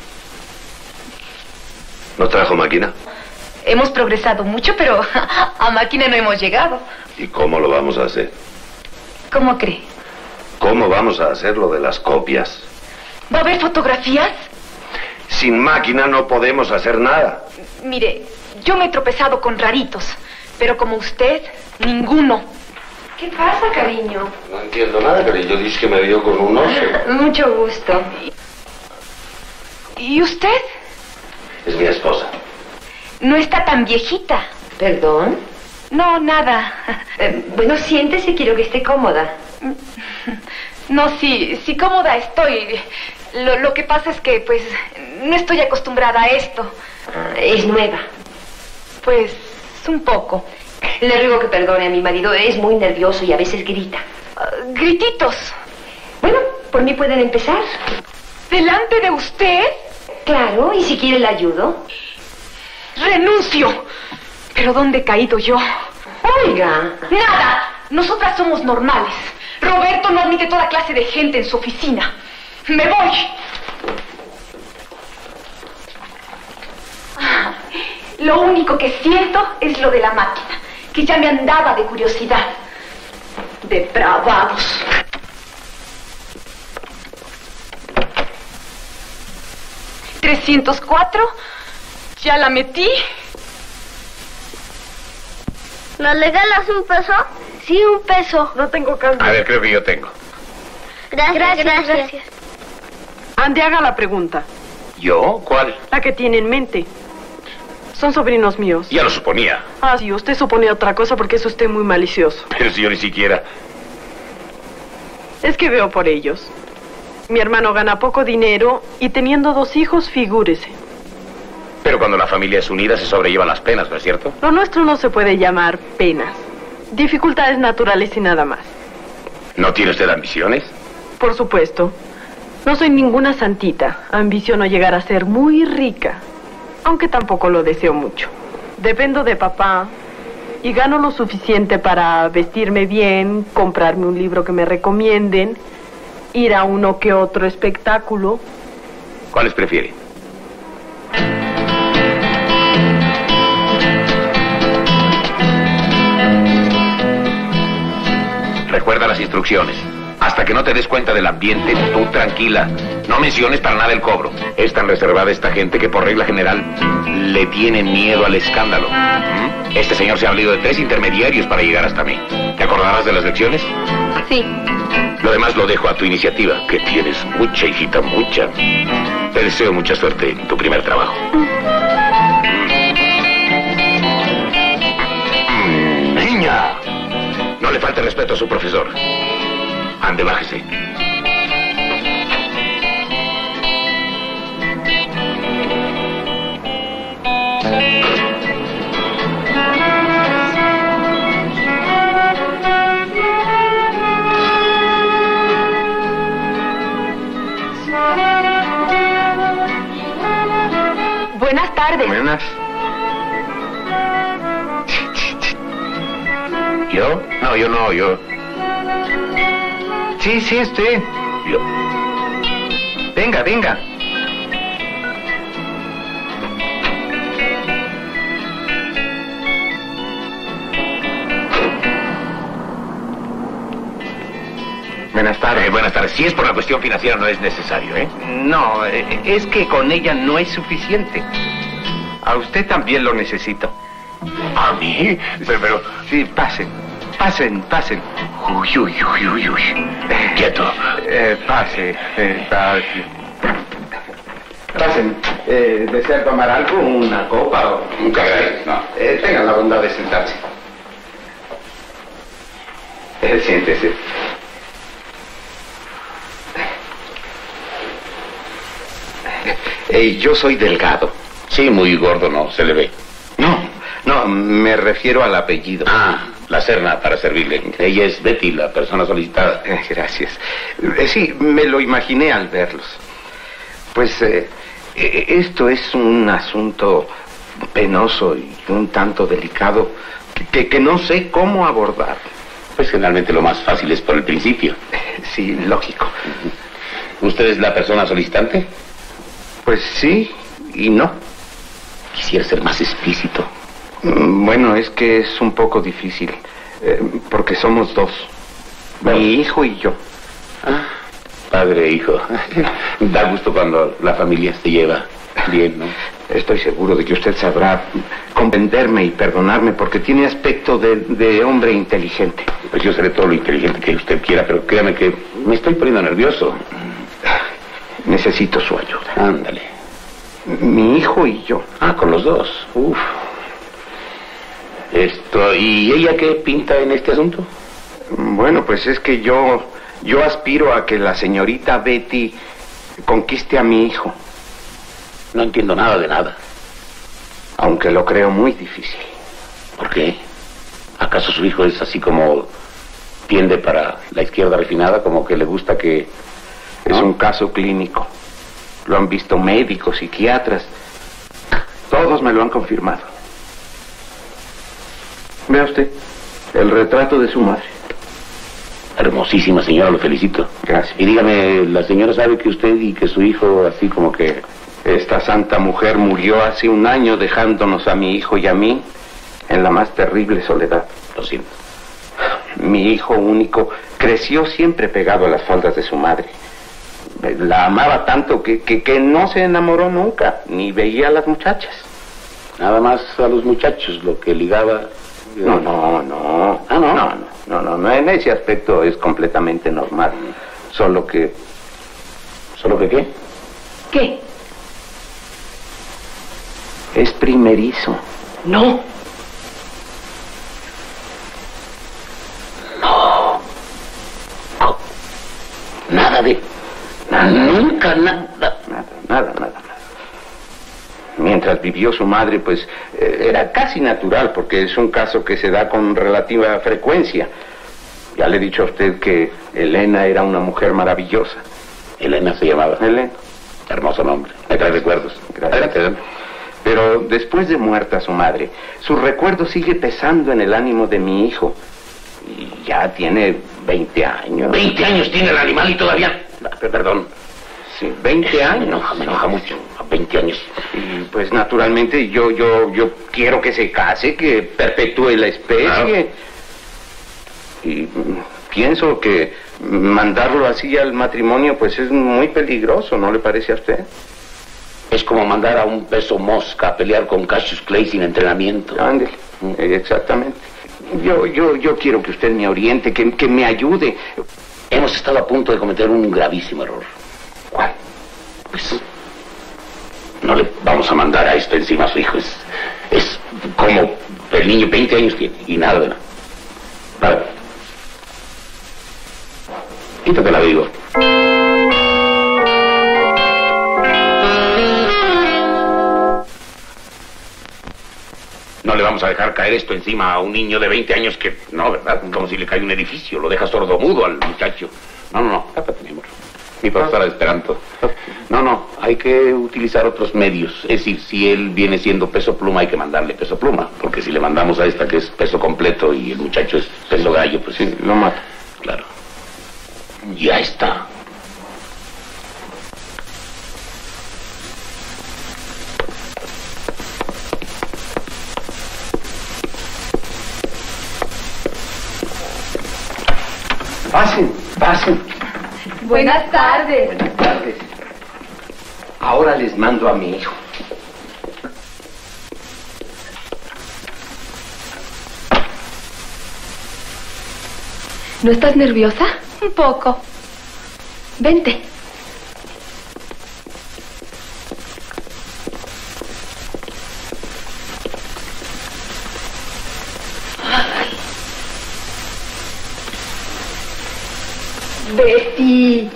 ¿No trajo máquina? Hemos progresado mucho, pero a máquina no hemos llegado. ¿Y cómo lo vamos a hacer? ¿Cómo cree? ¿Cómo vamos a hacer lo de las copias? ¿Va a haber fotografías? Sin máquina no podemos hacer nada. Mire, yo me he tropezado con raritos, pero como usted, ninguno. ¿Qué pasa, cariño? No entiendo nada, pero yo dije que me vio con un oso. Mucho gusto. ¿Y usted? Es mi esposa. No está tan viejita. ¿Perdón? No, nada. Bueno, siéntese, quiero que esté cómoda. No, sí cómoda estoy. Lo que pasa es que, pues, no estoy acostumbrada a esto. Es nueva. Pues, un poco. Le ruego que perdone a mi marido, es muy nervioso y a veces grita. Grititos. Bueno, por mí pueden empezar. ¿Delante de usted? Claro, y si quiere le ayudo. ¡Renuncio! ¿Pero dónde he caído yo? Oiga. ¡Nada! Nosotras somos normales. Roberto no admite toda clase de gente en su oficina. ¡Me voy! Lo único que siento es lo de la máquina, que ya me andaba de curiosidad. Depravados. ¿304? ¿Ya la metí? ¿Nos regalas un peso? Sí, un peso. No tengo cambio. A ver, creo que yo tengo. Gracias. Ande, haga la pregunta. ¿Yo? ¿Cuál? La que tiene en mente. Son sobrinos míos. Ya lo suponía. Ah, sí, usted supone otra cosa porque es usted muy malicioso. Pero si yo ni siquiera... Es que veo por ellos. Mi hermano gana poco dinero y teniendo 2 hijos, figúrese. Pero cuando la familia es unida se sobrellevan las penas, ¿no es cierto? Lo nuestro no se puede llamar penas. Dificultades naturales y nada más. ¿No tiene usted ambiciones? Por supuesto. No soy ninguna santita. Ambiciono llegar a ser muy rica. Aunque tampoco lo deseo mucho. Dependo de papá y gano lo suficiente para vestirme bien, comprarme un libro que me recomienden, ir a uno que otro espectáculo. ¿Cuáles prefiere? Recuerda las instrucciones. Hasta que no te des cuenta del ambiente, tú tranquila. No menciones para nada el cobro. Es tan reservada esta gente que por regla general le tienen miedo al escándalo. Este señor se ha valido de 3 intermediarios para llegar hasta mí. ¿Te acordarás de las lecciones? Sí. Lo demás lo dejo a tu iniciativa, que tienes mucha, hijita, mucha. Te deseo mucha suerte en tu primer trabajo. ¡Niña! No le falte respeto a su profesor. Ande, bájese. Buenas tardes. Buenas. ¿Yo? No, yo no, yo... Sí, usted. Yo... Venga, venga. Buenas tardes. Buenas tardes. Si es por la cuestión financiera no es necesario, ¿eh? No, es que con ella no es suficiente. A usted también lo necesito. ¿A mí? Pero... Sí, pasen. Pasen. Uy. Quieto. Pase. Pasen. ¿Desea tomar algo? ¿Una copa o...? Muchas gracias, no. Tengan la bondad de sentarse. Siéntese. Yo soy delgado. Sí, muy gordo, no, se le ve. No, me refiero al apellido. Ah, la Serna, para servirle. Ella es Betty, la persona solicitada. Gracias. Sí, me lo imaginé al verlos. Pues esto es un asunto penoso y un tanto delicado que no sé cómo abordar. Pues generalmente lo más fácil es por el principio. Sí, lógico. ¿Usted es la persona solicitante? Pues sí y no. Quisiera ser más explícito. Bueno, es que es un poco difícil, porque somos 2. Mi hijo y yo. Ah, padre e hijo. Da gusto cuando la familia se lleva bien, ¿no? Estoy seguro de que usted sabrá comprenderme y perdonarme porque tiene aspecto de hombre inteligente. Pues yo seré todo lo inteligente que usted quiera, pero créame que me estoy poniendo nervioso. Necesito su ayuda. Ándale. Mi hijo y yo. Ah, con los 2. Uf. ¿Y ella qué pinta en este asunto? Bueno, pues es que yo aspiro a que la señorita Betty conquiste a mi hijo. No entiendo nada de nada. Aunque lo creo muy difícil. ¿Por qué? ¿Acaso su hijo es así como tiende para la izquierda refinada, como que le gusta que... Es un caso clínico. Lo han visto médicos, psiquiatras. Todos me lo han confirmado. Vea usted, el retrato de su madre. Hermosísima señora, lo felicito. Gracias. Y dígame, ¿la señora sabe que usted y que su hijo así como que... Esta santa mujer murió hace 1 año dejándonos a mi hijo y a mí en la más terrible soledad? Lo siento. Mi hijo único creció siempre pegado a las faldas de su madre. La amaba tanto que no se enamoró nunca, ni veía a las muchachas. Nada más a los muchachos lo que ligaba... No. Ah, ¿no? No, en ese aspecto es completamente normal. Solo que... ¿Solo que qué? ¿Qué? Es primerizo. No. No. Nada de... Nunca nada. Nada. Mientras vivió su madre, pues, era casi natural, porque es un caso que se da con relativa frecuencia. Ya le he dicho a usted que Elena era una mujer maravillosa. Elena se llamaba. Elena. Hermoso nombre. Me trae recuerdos. Gracias. Pero después de muerta su madre, su recuerdo sigue pesando en el ánimo de mi hijo. Y ya tiene 20 años. 20 años tiene el animal y todavía... Perdón. Sí, 20 años. Me enoja mucho. 20 años. Y pues naturalmente yo quiero que se case, que perpetúe la especie. Claro. Y pienso que mandarlo así al matrimonio pues es muy peligroso, ¿no le parece a usted? Es como mandar a un peso mosca a pelear con Cassius Clay sin entrenamiento. Ándale, exactamente. Yo quiero que usted me oriente, que me ayude. Hemos estado a punto de cometer un gravísimo error. ¿Cuál? Pues no le vamos a mandar a esto encima a su hijo. Es como el niño 20 años tiene y nada de nada. Vale. Quítatela, digo. No le vamos a dejar caer esto encima a un niño de 20 años que... No, ¿verdad? Como si le cae un edificio, lo deja sordomudo al muchacho. No, tápate, mi amor. Mi profesora de Esperanto. No, hay que utilizar otros medios. Es decir, si él viene siendo peso pluma, hay que mandarle peso pluma. Porque si le mandamos a esta que es peso completo y el muchacho es peso gallo, pues sí, lo mata. Claro. Ya está. Pasen. Buenas tardes. Buenas tardes. Ahora les mando a mi hijo. ¿No estás nerviosa? Un poco. Vente. Betty.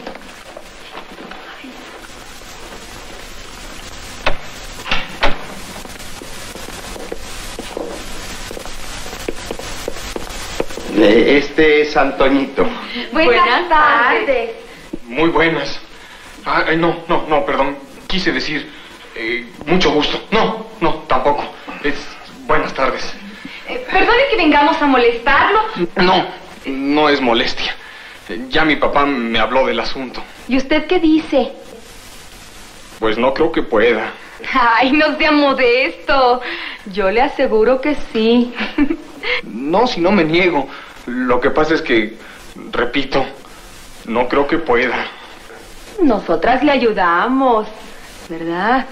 Este es Antoñito. Buenas tardes. Muy buenas. No, perdón. Quise decir, mucho gusto. No, tampoco. Es buenas tardes. Perdone que vengamos a molestarlo. No es molestia. Ya mi papá me habló del asunto. ¿Y usted qué dice? Pues no creo que pueda. Ay, no sea modesto. Yo le aseguro que sí. No, si no me niego. Lo que pasa es que, repito, no creo que pueda. Nosotras le ayudamos, ¿verdad?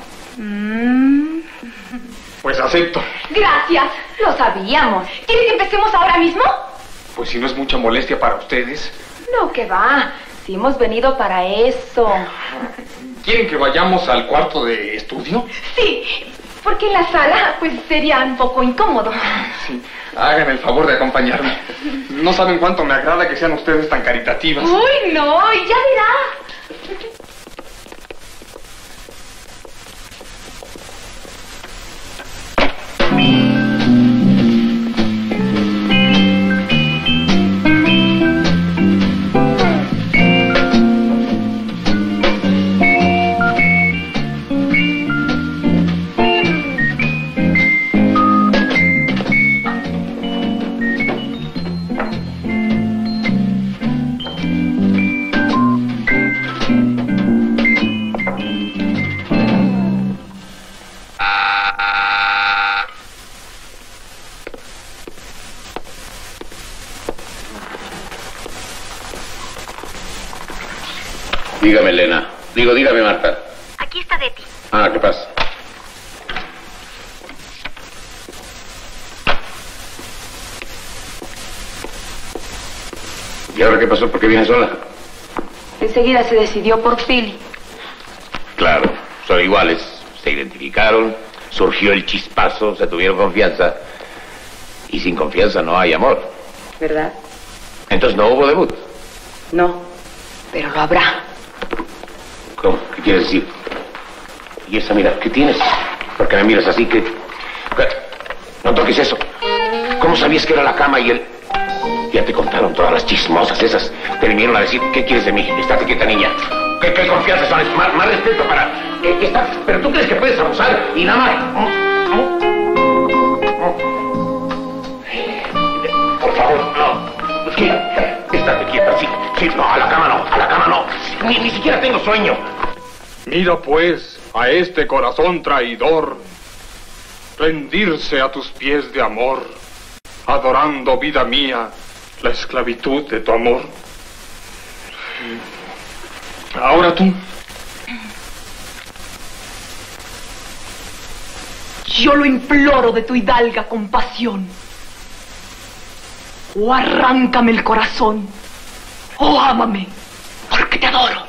Pues acepto. Gracias, lo sabíamos. ¿Quiere que empecemos ahora mismo? Pues si no es mucha molestia para ustedes. No, que va. Si hemos venido para eso. ¿Quieren que vayamos al cuarto de estudio? Sí, porque en la sala, pues, sería un poco incómodo. Sí, hagan el favor de acompañarme. No saben cuánto me agrada que sean ustedes tan caritativas. Uy, no, ya verá. Dígame, Elena. Dígame, Marta. Aquí está Betty. ¿Qué pasa? ¿Y ahora qué pasó? ¿Por qué viene sola? Enseguida se decidió por Philly. Claro, son iguales. Se identificaron, surgió el chispazo, se tuvieron confianza. Y sin confianza no hay amor. ¿Verdad? Entonces no hubo debut. No, pero lo habrá. ¿Cómo? ¿Qué quieres decir? Y esa, mira, ¿qué tienes? ¿Por qué me miras así? ¿Qué? No toques eso. ¿Cómo sabías que era la cama y él? Ya te contaron todas las chismosas esas. Te vinieron a decir, ¿qué quieres de mí? Estate quieta, niña. ¿Qué confianza son? Más respeto para... Pero tú crees que puedes abusar y nada más. Por favor, no. Estate quieta, sí. No, a la cama no. Ni siquiera tengo sueño. Mira pues a este corazón traidor rendirse a tus pies de amor, adorando, vida mía, la esclavitud de tu amor. Ahora tú. Yo lo imploro de tu hidalga compasión. O arráncame el corazón, o ámame, porque te adoro.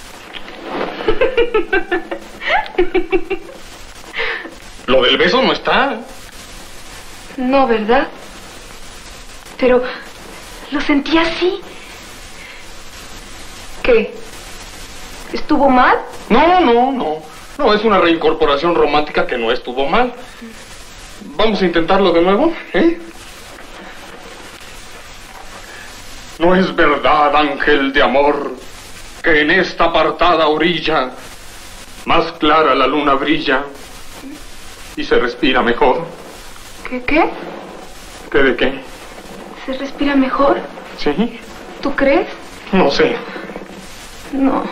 Lo del beso no está. No, ¿verdad? Pero lo sentí así. ¿Qué? ¿Estuvo mal? No, es una reincorporación romántica que no estuvo mal. Vamos a intentarlo de nuevo, ¿eh? No es verdad, ángel de amor, que en esta apartada orilla más clara la luna brilla y se respira mejor. ¿Qué? ¿Qué de qué? ¿Se respira mejor? ¿Sí? ¿Tú crees? No sé. No.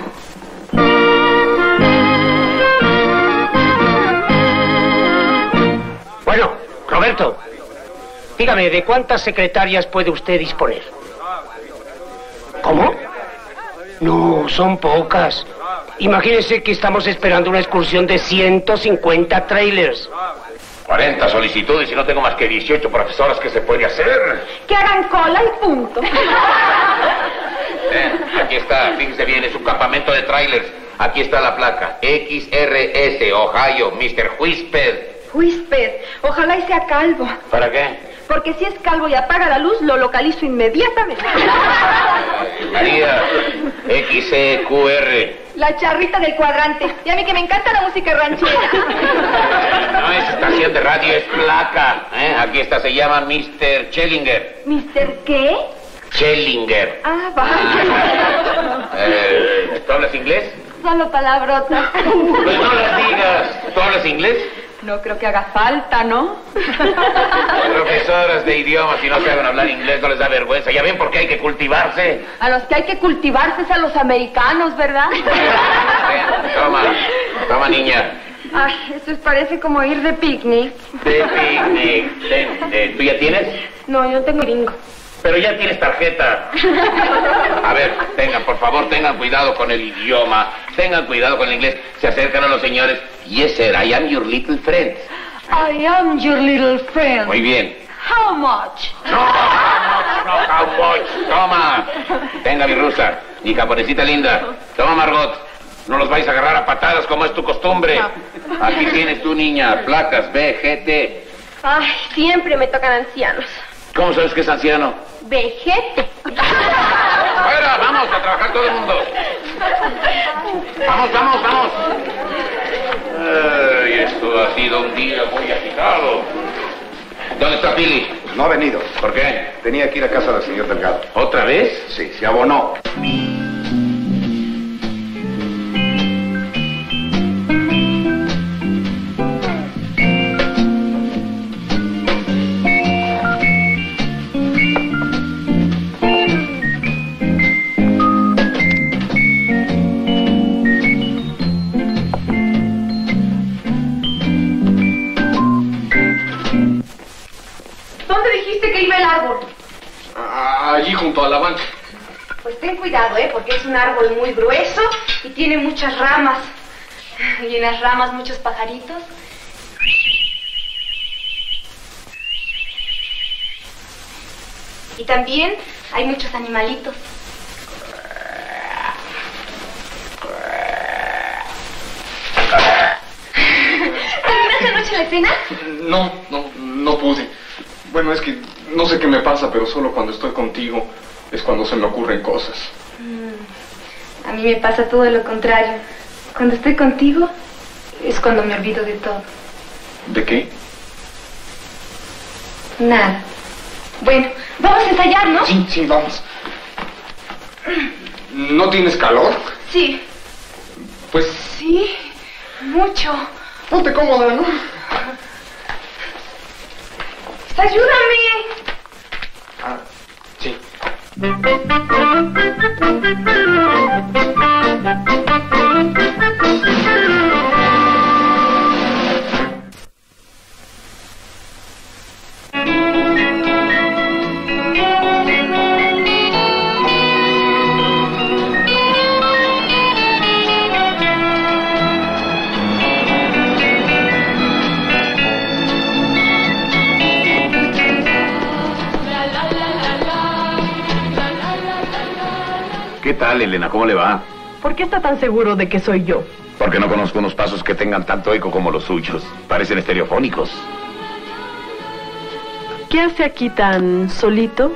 Bueno, Roberto, dígame, ¿de cuántas secretarias puede usted disponer? ¿Cómo? No, son pocas. Imagínese que estamos esperando una excursión de 150 trailers. 40 solicitudes y no tengo más que 18 profesoras. ¿Qué se puede hacer? Que hagan cola y punto. Aquí está, fíjese bien, es un campamento de trailers. Aquí está la placa, XRS, Ohio, Mr. Whisper. Whisper, ojalá y sea calvo. ¿Para qué? Porque si es calvo y apaga la luz, lo localizo inmediatamente. María, XCQR. La charrita del cuadrante. Y a mí que me encanta la música ranchera. No es estación de radio, es placa. Aquí está, se llama Mr. Schellinger. ¿Mister qué? Schellinger. Ah, vaya. ¿Tú hablas inglés? Solo palabrotas. Pues no las digas. ¿Tú hablas inglés? No creo que haga falta, ¿no? Profesoras de idiomas, si no saben hablar inglés, no les da vergüenza. ¿Ya ven por qué hay que cultivarse? A los que hay que cultivarse es a los americanos, ¿verdad? Toma, niña. Ay, eso parece como ir de picnic. De picnic. ¿Tú ya tienes? No, yo no tengo gringo. Pero ya tienes tarjeta. A ver, por favor, tengan cuidado con el idioma. Tengan cuidado con el inglés. Se acercan a los señores. Yes, sir, I am your little friend. I am your little friend. Muy bien. How much? No, how much. Toma. Tenga, mi rusa. Mi japonesita linda. Toma, Margot. No los vais a agarrar a patadas como es tu costumbre. Aquí tienes tu niña. Placas BGT. Ay, siempre me tocan ancianos. ¿Cómo sabes que es anciano? Vejete. ¡Fuera! ¡Vamos a trabajar todo el mundo! ¡Vamos! Ay, esto ha sido un día muy agitado. ¿Dónde está Pili? No ha venido. ¿Por qué? Tenía que ir a casa del señor Delgado. ¿Otra vez? Sí, se abonó. ¿Dónde dijiste que iba el árbol? Allí junto a la banca. Pues ten cuidado, porque es un árbol muy grueso y tiene muchas ramas. Y en las ramas muchos pajaritos. Y también hay muchos animalitos. ¿Terminaste anoche la cena? No pude. Bueno, es que no sé qué me pasa, pero solo cuando estoy contigo es cuando se me ocurren cosas. A mí me pasa todo lo contrario. Cuando estoy contigo es cuando me olvido de todo. ¿De qué? Nada. Bueno, vamos a ensayar, ¿no? Sí, vamos. ¿No tienes calor? Sí. Pues... Sí, mucho. Ponte cómoda, ¿no? ¡Ayúdame! Sí. ¿Qué tal, Elena? ¿Cómo le va? ¿Por qué está tan seguro de que soy yo? Porque no conozco unos pasos que tengan tanto eco como los suyos. Parecen estereofónicos. ¿Qué hace aquí tan solito?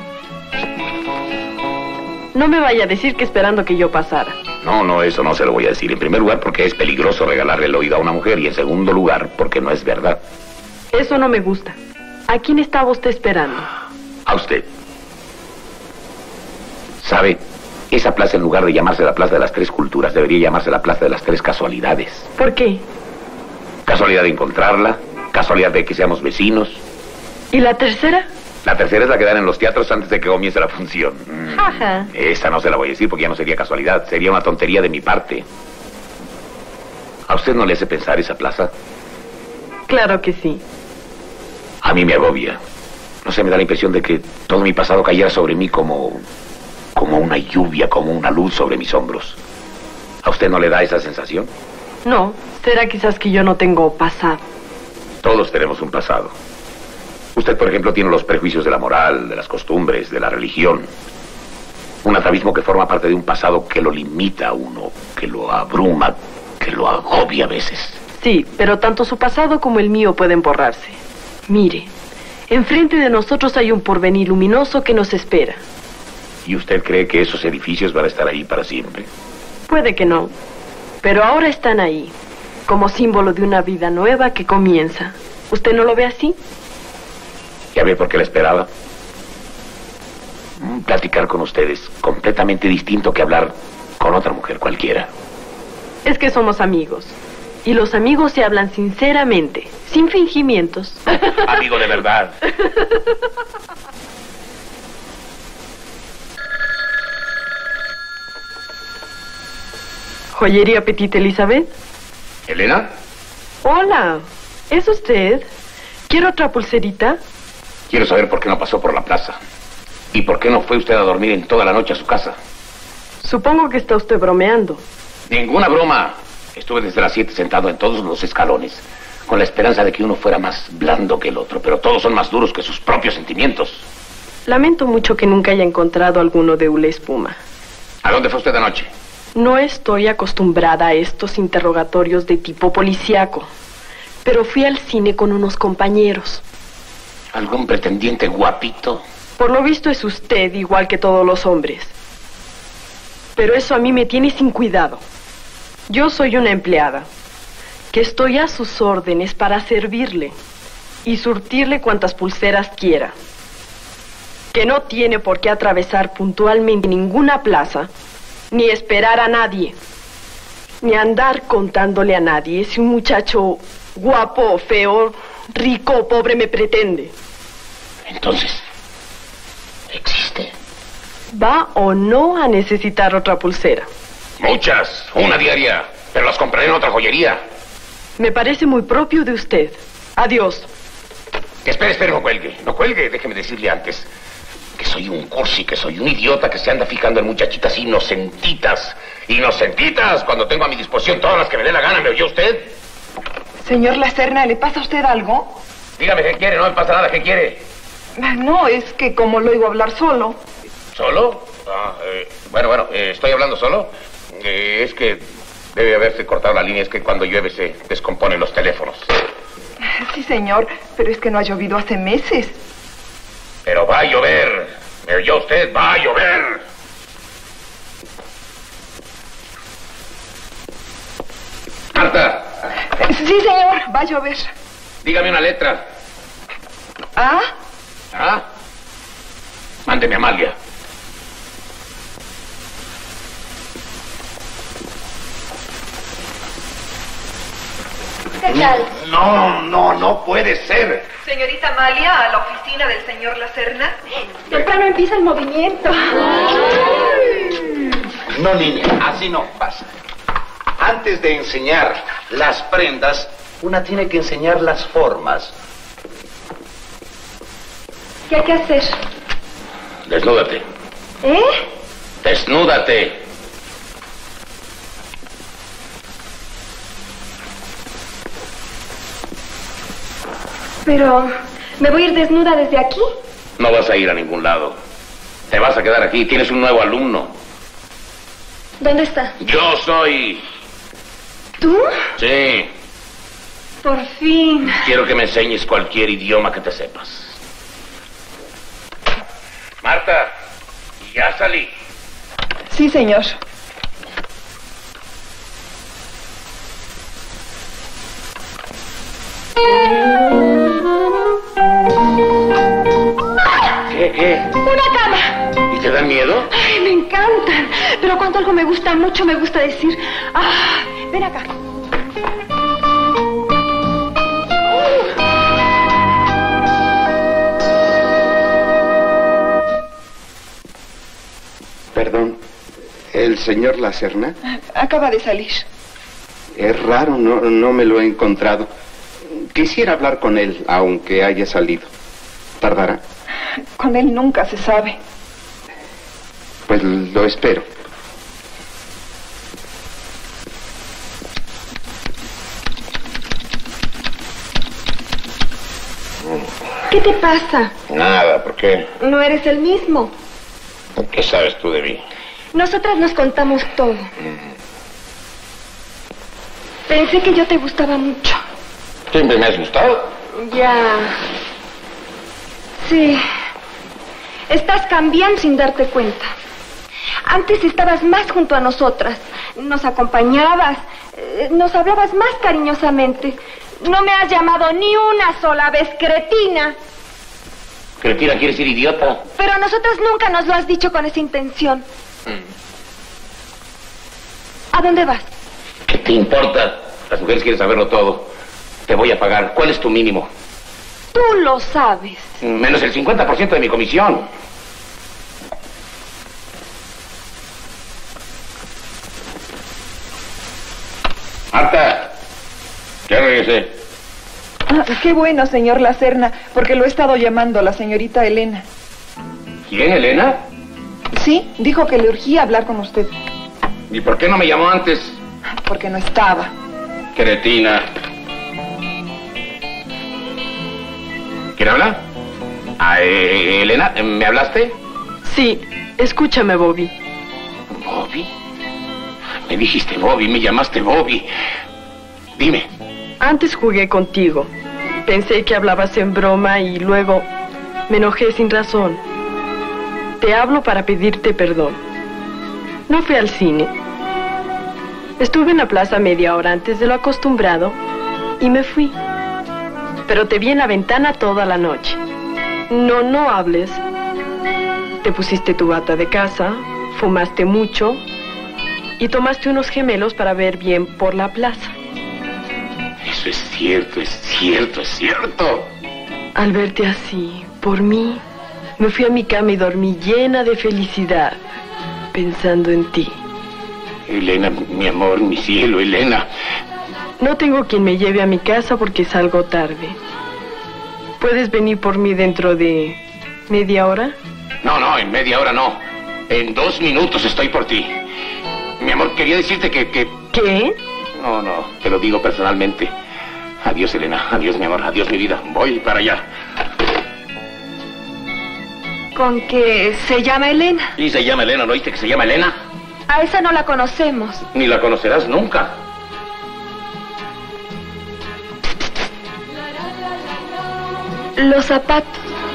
No me vaya a decir que esperando que yo pasara. No, eso no se lo voy a decir. En primer lugar, porque es peligroso regalarle el oído a una mujer. Y en segundo lugar, porque no es verdad. Eso no me gusta. ¿A quién estaba usted esperando? A usted. ¿Sabe? Esa plaza, en lugar de llamarse la Plaza de las Tres Culturas, debería llamarse la Plaza de las Tres Casualidades. ¿Por qué? Casualidad de encontrarla, casualidad de que seamos vecinos. ¿Y la tercera? La tercera es la que dan en los teatros antes de que comience la función. Ajá. Esa no se la voy a decir porque ya no sería casualidad, sería una tontería de mi parte. ¿A usted no le hace pensar esa plaza? Claro que sí. A mí me agobia. No sé, me da la impresión de que todo mi pasado cayera sobre mí como una lluvia, como una luz sobre mis hombros. ¿A usted no le da esa sensación? No, será quizás que yo no tengo pasado. Todos tenemos un pasado. Usted, por ejemplo, tiene los prejuicios de la moral, de las costumbres, de la religión. Un atavismo que forma parte de un pasado que lo limita a uno, que lo abruma, que lo agobia a veces. Sí, pero tanto su pasado como el mío pueden borrarse. Mire, enfrente de nosotros hay un porvenir luminoso que nos espera. ¿Y usted cree que esos edificios van a estar ahí para siempre? Puede que no, pero ahora están ahí, como símbolo de una vida nueva que comienza. ¿Usted no lo ve así? ¿Ya ve por qué la esperaba? Platicar con usted es completamente distinto que hablar con otra mujer cualquiera. Es que somos amigos. Y los amigos se hablan sinceramente, sin fingimientos. Amigo de verdad. ¿Joyería Petit Elizabeth? ¿Elena? Hola, ¿es usted? ¿Quiere otra pulserita? Quiero saber por qué no pasó por la plaza. ¿Y por qué no fue usted a dormir en toda la noche a su casa? Supongo que está usted bromeando. Ninguna broma. Estuve desde las 7 sentado en todos los escalones, con la esperanza de que uno fuera más blando que el otro, pero todos son más duros que sus propios sentimientos. Lamento mucho que nunca haya encontrado alguno de hule espuma. ¿A dónde fue usted anoche? No estoy acostumbrada a estos interrogatorios de tipo policíaco, pero fui al cine con unos compañeros. ¿Algún pretendiente guapito? Por lo visto es usted igual que todos los hombres. Pero eso a mí me tiene sin cuidado. Yo soy una empleada, que estoy a sus órdenes para servirle y surtirle cuantas pulseras quiera. Que no tiene por qué atravesar puntualmente ninguna plaza, ni esperar a nadie, ni andar contándole a nadie si un muchacho guapo, feo, rico o pobre me pretende. Entonces, ¿existe? ¿Va o no a necesitar otra pulsera? Muchas, una diaria, pero las compraré en otra joyería. Me parece muy propio de usted. Adiós. Espere, no cuelgue, déjeme decirle antes que soy un cursi, que soy un idiota que se anda fijando en muchachitas inocentitas, cuando tengo a mi disposición todas las que me dé la gana, ¿me oyó usted? Señor Lacerna, ¿le pasa a usted algo? Dígame qué quiere, no me pasa nada, ¿qué quiere? No, es que como lo oigo hablar solo. ¿Solo? Bueno, ¿estoy hablando solo? Es que debe haberse cortado la línea, es que cuando llueve se descomponen los teléfonos. Sí, señor, pero es que no ha llovido hace meses. Pero va a llover. ¿Me oyó usted? Va a llover. Marta. Sí, señor, va a llover. Dígame una letra. ¿Ah? ¿Ah? Mándeme a Amalia. ¿Qué tal? No puede ser. Señorita Amalia, a la oficina del señor Lacerna. Temprano empieza el movimiento. No, niña, así no pasa. Antes de enseñar las prendas, una tiene que enseñar las formas. ¿Qué hay que hacer? Desnúdate. ¿Eh? Desnúdate. Pero, ¿me voy a ir desnuda desde aquí? No vas a ir a ningún lado. Te vas a quedar aquí. Tienes un nuevo alumno. ¿Dónde está? Yo soy... ¿Tú? Sí. Por fin. Quiero que me enseñes cualquier idioma que te sepas. Marta, ya salí. Sí, señor. ¿Qué? ¡Una cama! ¿Y te dan miedo? Ay, me encantan. Pero cuando algo me gusta mucho, me gusta decir... ¡Ah! Ven acá. Perdón, ¿el señor Lacerna? Acaba de salir. Es raro, no me lo he encontrado. Quisiera hablar con él, aunque haya salido. ¿Tardará? Con él nunca se sabe. Pues lo espero. ¿Qué te pasa? Nada, ¿por qué? No eres el mismo. ¿Qué sabes tú de mí? Nosotras nos contamos todo. Pensé que yo te gustaba mucho. ¿Siempre me has gustado? Ya. Sí. Estás cambiando sin darte cuenta. Antes estabas más junto a nosotras. Nos acompañabas. Nos hablabas más cariñosamente. No me has llamado ni una sola vez cretina. Cretina quiere decir idiota. Pero a nosotras nunca nos lo has dicho con esa intención. ¿A dónde vas? ¿Qué te importa? Las mujeres quieren saberlo todo. Te voy a pagar. ¿Cuál es tu mínimo? Tú lo sabes. Menos el 50% de mi comisión. Marta, ya regresé. Ah, qué bueno, señor Lacerna, porque lo he estado llamando la señorita Elena. ¿Quién, Elena? Sí, dijo que le urgía hablar con usted. ¿Y por qué no me llamó antes? Porque no estaba. Cretina. ¿Quién habla? Elena, ¿me hablaste? Sí, escúchame, Bobby. ¿Bobby? Me dijiste Bobby, me llamaste Bobby. Dime. Antes jugué contigo. Pensé que hablabas en broma y luego me enojé sin razón. Te hablo para pedirte perdón. No fui al cine. Estuve en la plaza media hora antes de lo acostumbrado y me fui. Pero te vi en la ventana toda la noche. No hables. Te pusiste tu bata de casa, fumaste mucho y tomaste unos gemelos para ver bien por la plaza. Eso es cierto, es cierto, es cierto. Al verte así, por mí, me fui a mi cama y dormí llena de felicidad, pensando en ti. Elena, mi amor, mi cielo, Elena. No tengo quien me lleve a mi casa porque salgo tarde. ¿Puedes venir por mí dentro de media hora? No, en media hora no. En 2 minutos estoy por ti. Mi amor, quería decirte que... ¿Qué? No, te lo digo personalmente. Adiós, Elena. Adiós, mi amor. Adiós, mi vida. Voy para allá. ¿Con que se llama Elena? Y se llama Elena, ¿no oíste que se llama Elena? A esa no la conocemos. Ni la conocerás nunca. Los zapatos.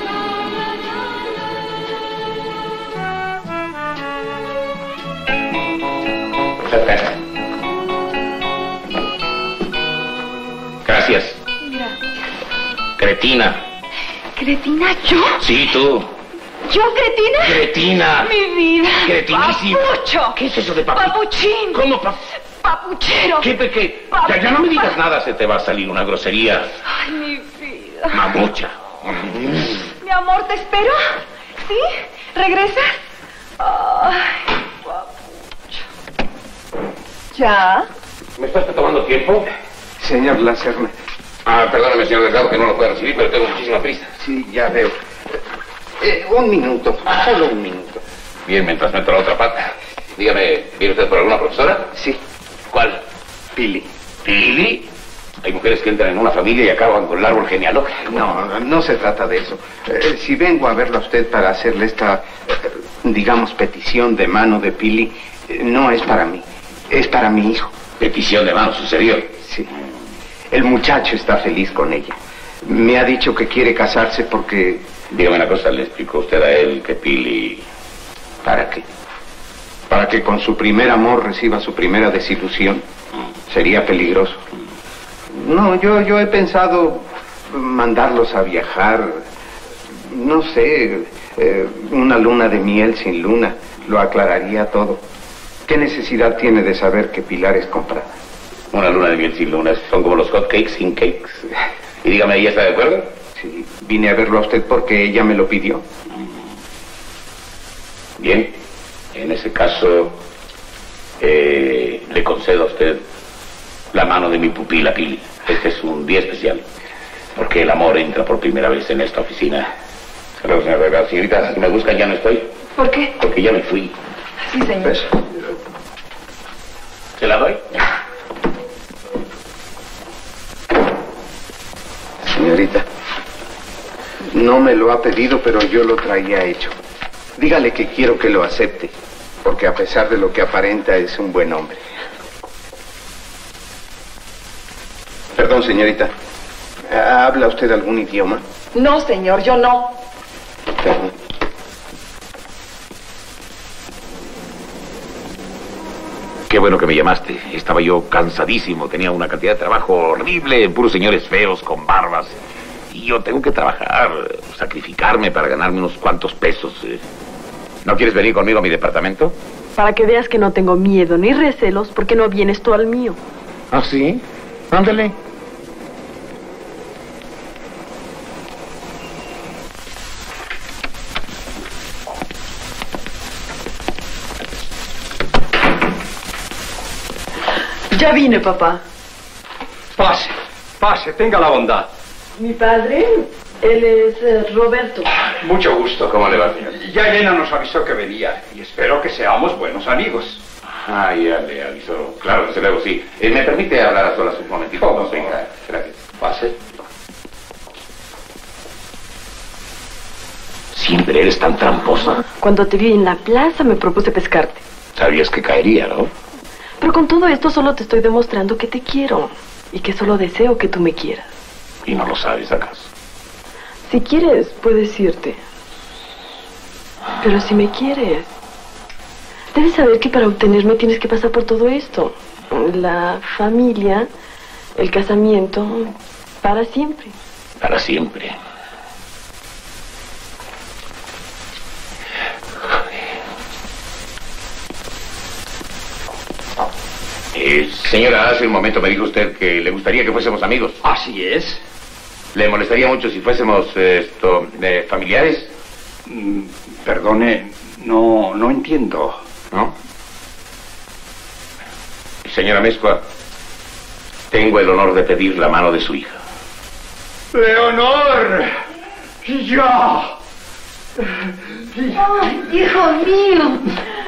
Gracias. Cretina. ¿Cretina yo? Sí, tú. ¿Yo, cretina? Cretina. Mi vida. Cretinísima. Papucho. ¿Qué es eso de papucho? Papuchín. ¿Cómo Papuchero. ¿Qué? Ya no me digas nada, se te va a salir una grosería. Ay, mi vida. Mamucha. Mi amor, ¿te espero? ¿Sí? ¿Regresas? Ay, papucho. ¿Ya? ¿Me estás tomando tiempo? Señor Lacerna. Perdóname, señor Delgado, que no lo puedo recibir, pero tengo muchísima prisa. Sí, ya veo. Un minuto, solo un minuto. Bien, mientras meto la otra pata. Dígame, ¿viene usted por alguna profesora? Sí. ¿Cuál? Pili. ¿Pili? Hay mujeres que entran en una familia y acaban con el árbol genealógico. No se trata de eso. Si vengo a verlo a usted para hacerle esta, digamos, petición de mano de Pili, no es para mí, es para mi hijo. ¿Petición de mano sucedió? Sí. El muchacho está feliz con ella. Me ha dicho que quiere casarse porque... Dígame una cosa, ¿le explicó usted a él que Pili... ¿Para qué? ¿Para que con su primer amor reciba su primera desilusión? Sería peligroso. No, yo he pensado mandarlos a viajar, no sé, una luna de miel sin luna, lo aclararía todo. ¿Qué necesidad tiene de saber que Pilar es comprada? Una luna de miel sin luna, son como los hot cakes sin cakes. Y dígame, ¿ella está de acuerdo? Sí, vine a verlo a usted porque ella me lo pidió. Bien, en ese caso, le concedo a usted la mano de mi pupila Pili. Este es un día especial, porque el amor entra por primera vez en esta oficina. Hello, señor Delgado. Señorita, si me buscan ya no estoy. ¿Por qué? Porque ya me fui. Sí, señor. ¿Se la doy? Señorita, no me lo ha pedido, pero yo lo traía hecho. Dígale que quiero que lo acepte, porque a pesar de lo que aparenta es un buen hombre. Perdón, señorita. ¿Habla usted algún idioma? No, señor, yo no. Perdón. Qué bueno que me llamaste. Estaba yo cansadísimo. Tenía una cantidad de trabajo horrible, puros señores feos con barbas. Y yo tengo que trabajar, sacrificarme para ganarme unos cuantos pesos. ¿No quieres venir conmigo a mi departamento? Para que veas que no tengo miedo ni recelos, ¿por qué no vienes tú al mío? ¿Ah, sí? Ándale. Ya vine, papá. Pase, tenga la bondad. Mi padre, él es Roberto. Mucho gusto. ¿Cómo le va, señor? Ya Elena nos avisó que venía y espero que seamos buenos amigos. Ah, ya le avisó. Claro, desde luego, sí. ¿Me permite hablar a solas un momentito? ¿Cómo? Venga, gracias. Pase. Siempre eres tan tramposa. Cuando te vi en la plaza me propuse pescarte. Sabías que caería, ¿no? Pero con todo esto solo te estoy demostrando que te quiero y que solo deseo que tú me quieras. ¿Y no lo sabes, acaso? Si quieres, puedes irte. Pero si me quieres, debes saber que para obtenerme tienes que pasar por todo esto. La familia, el casamiento, para siempre. Para siempre. Señora, hace un momento me dijo usted que le gustaría que fuésemos amigos. Así es. ¿Le molestaría mucho si fuésemos, familiares? Perdone, no entiendo. ¿No? Señora Mezcua, tengo el honor de pedir la mano de su hija. ¡Leonor! ¡Ya! ¡Oh, hijo mío!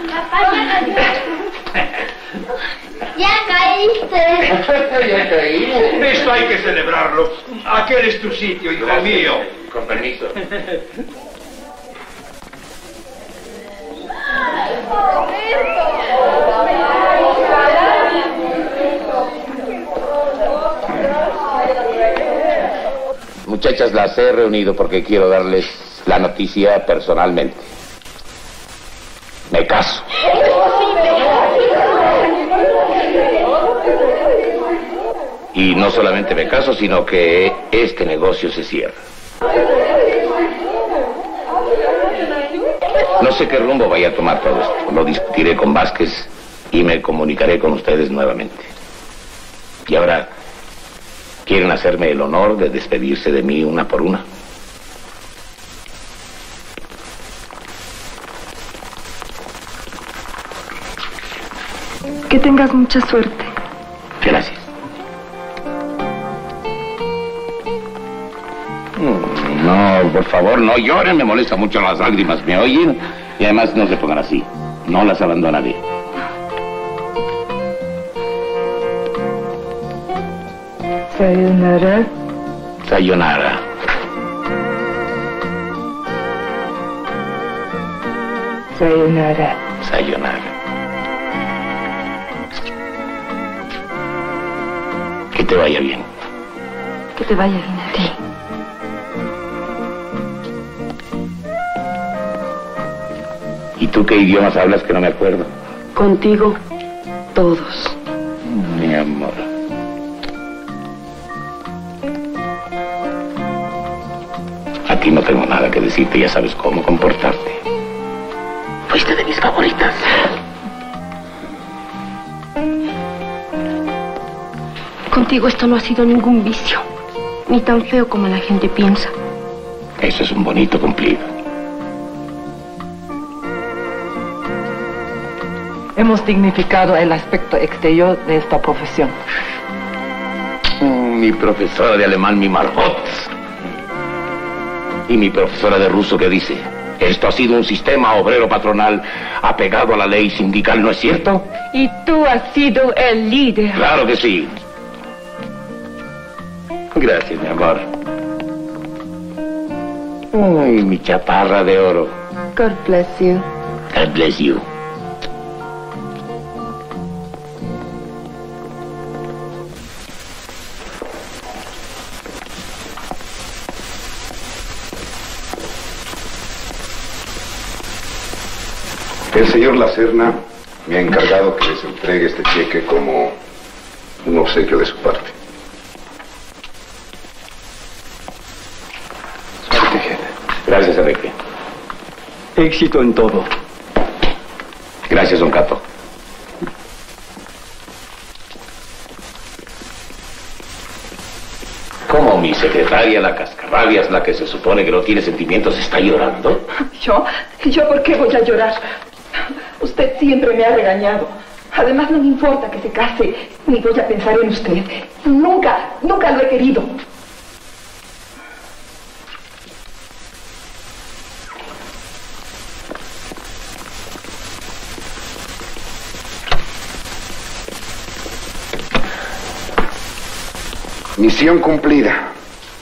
¡Ya caíste! Ya caí. Esto hay que celebrarlo. Aquel es tu sitio, hijo mío. Con permiso. Muchacha, muchachas las he reunido porque quiero darles la noticia personalmente. Me caso. Y no solamente me caso, sino que este negocio se cierra. No sé qué rumbo vaya a tomar todo esto. Lo discutiré con Vázquez y me comunicaré con ustedes nuevamente. Y ahora, ¿quieren hacerme el honor de despedirse de mí una por una? Que tengas mucha suerte. Gracias. No, por favor, no lloren, me molestan mucho las lágrimas, ¿me oyen? Y además no se pongan así, no las abandonaré. Sayonara. Sayonara. Sayonara. Sayonara. Que te vaya bien. Que te vaya bien a ti. ¿Y tú qué idiomas hablas que no me acuerdo? Contigo, todos. Mi amor. A ti no tengo nada que decirte, ya sabes cómo comportarte. Fuiste de mis favoritas. Contigo esto no ha sido ningún vicio, ni tan feo como la gente piensa. Eso es un bonito cumplido. Hemos dignificado el aspecto exterior de esta profesión. Mi profesora de alemán, mi Margot. Y mi profesora de ruso que dice, esto ha sido un sistema obrero patronal apegado a la ley sindical, ¿no es cierto? Y tú has sido el líder. Claro que sí. Gracias, mi amor. Ay, mi chaparra de oro. God bless you. God bless you. El señor Lacerna me ha encargado que les entregue este cheque como un obsequio de su parte. Suerte, jefe. Gracias, Enrique. Éxito en todo. Gracias, don Cato. ¿Cómo mi secretaria, la cascarrabias, la que se supone que no tiene sentimientos, está llorando? ¿Yo por qué voy a llorar? Usted siempre me ha regañado. Además, no me importa que se case, ni voy a pensar en usted. Nunca lo he querido. Misión cumplida.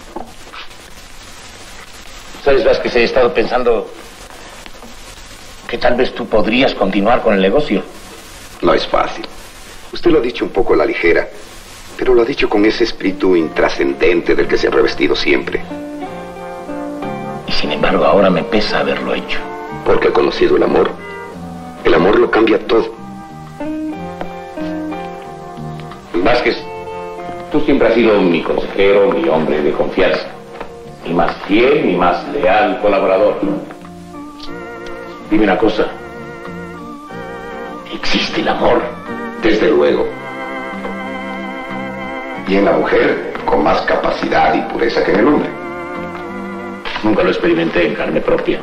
¿Sabes, Vázquez? He estado pensando que tal vez tú podrías continuar con el negocio. No es fácil. Usted lo ha dicho un poco a la ligera, pero lo ha dicho con ese espíritu intrascendente del que se ha revestido siempre. Y sin embargo, ahora me pesa haberlo hecho. Porque ha conocido el amor. El amor lo cambia todo. Vázquez, tú siempre has sido mi consejero, mi hombre de confianza. Mi más fiel, mi más leal colaborador. Dime una cosa. ¿Existe el amor? Desde luego. Y en la mujer, con más capacidad y pureza que en el hombre. Nunca lo experimenté en carne propia.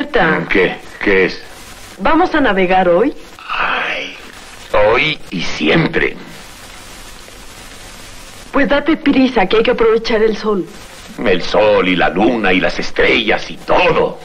despierta. ¿Qué? ¿Qué es? ¿Vamos a navegar hoy? Hoy y siempre. Pues date prisa, que hay que aprovechar el sol. El sol y la luna y las estrellas y todo.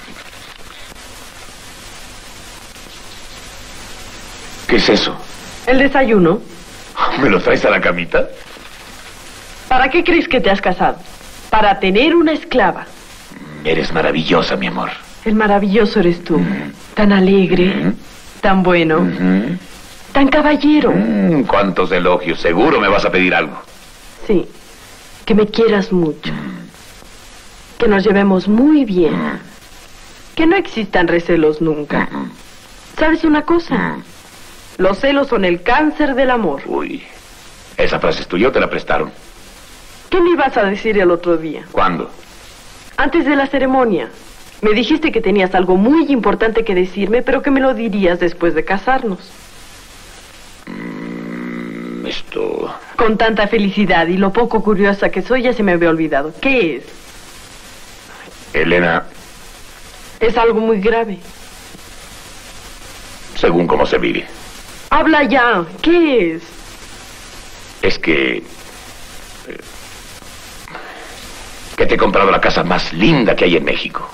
¿Qué es eso? El desayuno. ¿Me lo traes a la camita? ¿Para qué crees que te has casado? Para tener una esclava. Eres maravillosa, mi amor. El maravilloso eres tú. Tan alegre, tan bueno, tan caballero. Cuántos elogios. Seguro me vas a pedir algo. Sí, que me quieras mucho. Que nos llevemos muy bien. Que no existan recelos nunca. ¿Sabes una cosa? Los celos son el cáncer del amor. Uy, esa frase es tuya o te la prestaron. ¿Qué me ibas a decir el otro día? ¿Cuándo? Antes de la ceremonia. Me dijiste que tenías algo muy importante que decirme, pero que me lo dirías después de casarnos. Esto... Con tanta felicidad y lo poco curiosa que soy, ya se me había olvidado. ¿Qué es? Elena... Es algo muy grave. Según cómo se vive. Habla ya. ¿Qué es? Es que te he comprado la casa más linda que hay en México.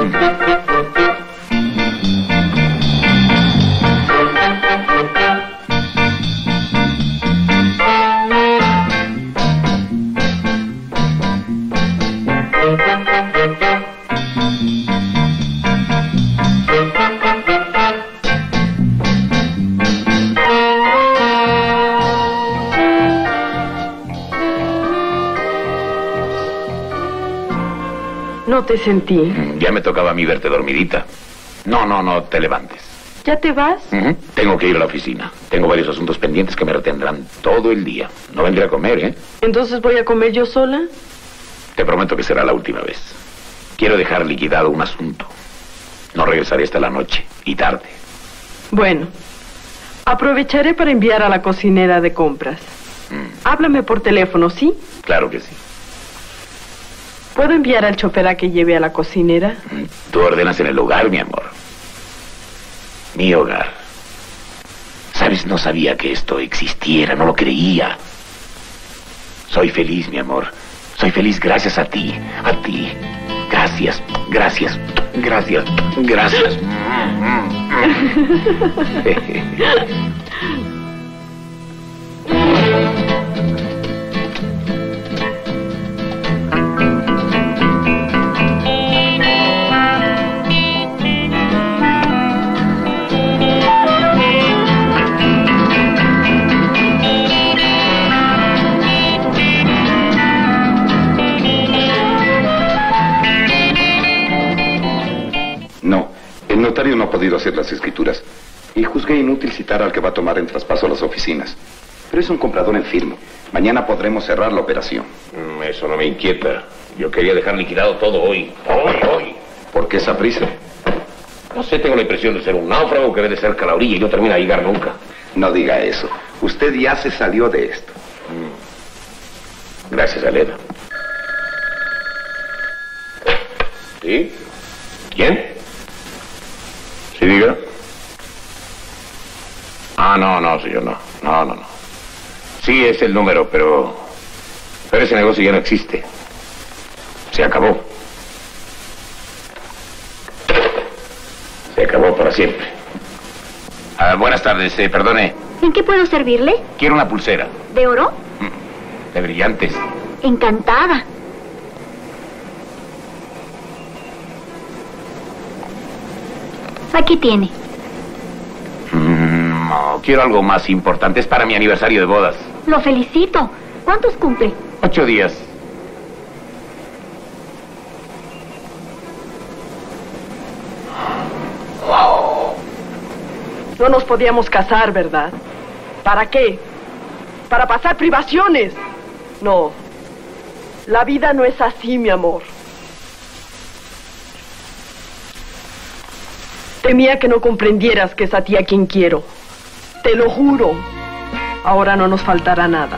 No te sentí. Ya me tocaba a mí verte dormidita. No te levantes. ¿Ya te vas? Tengo que ir a la oficina. Tengo varios asuntos pendientes que me retendrán todo el día. No vendré a comer, ¿eh? ¿Entonces voy a comer yo sola? Te prometo que será la última vez. Quiero dejar liquidado un asunto. No regresaré hasta la noche y tarde. Bueno, aprovecharé para enviar a la cocinera de compras. Háblame por teléfono, ¿sí? Claro que sí. ¿Puedo enviar al chofer a que lleve a la cocinera? Tú ordenas en el hogar, mi amor. Mi hogar. Sabes, no sabía que esto existiera, no lo creía. Soy feliz, mi amor. Soy feliz gracias a ti. A ti. Gracias, gracias, gracias, gracias. No, el notario no ha podido hacer las escrituras y juzgué inútil citar al que va a tomar en traspaso a las oficinas. Pero es un comprador enfermo. Mañana podremos cerrar la operación. Eso no me inquieta. Yo quería dejar liquidado todo hoy. Hoy. ¿Por qué esa prisa? No sé, tengo la impresión de ser un náufrago que ve de cerca la orilla y no termina de llegar nunca. No diga eso. Usted ya se salió de esto. Gracias, Elena. ¿Sí? ¿Quién? ¿Sí, diga? No, señor, no. Sí, es el número, pero ese negocio ya no existe. Se acabó. Se acabó para siempre. Buenas tardes, perdone. ¿En qué puedo servirle? Quiero una pulsera. ¿De oro? De brillantes. Encantada. Aquí tiene. No, quiero algo más importante. Es para mi aniversario de bodas. Lo felicito. ¿Cuántos cumple? 8 días. No nos podíamos casar, ¿verdad? ¿Para qué? ¿Para pasar privaciones? No. La vida no es así, mi amor. Temía que no comprendieras que es a ti a quien quiero. Te lo juro. Ahora no nos faltará nada.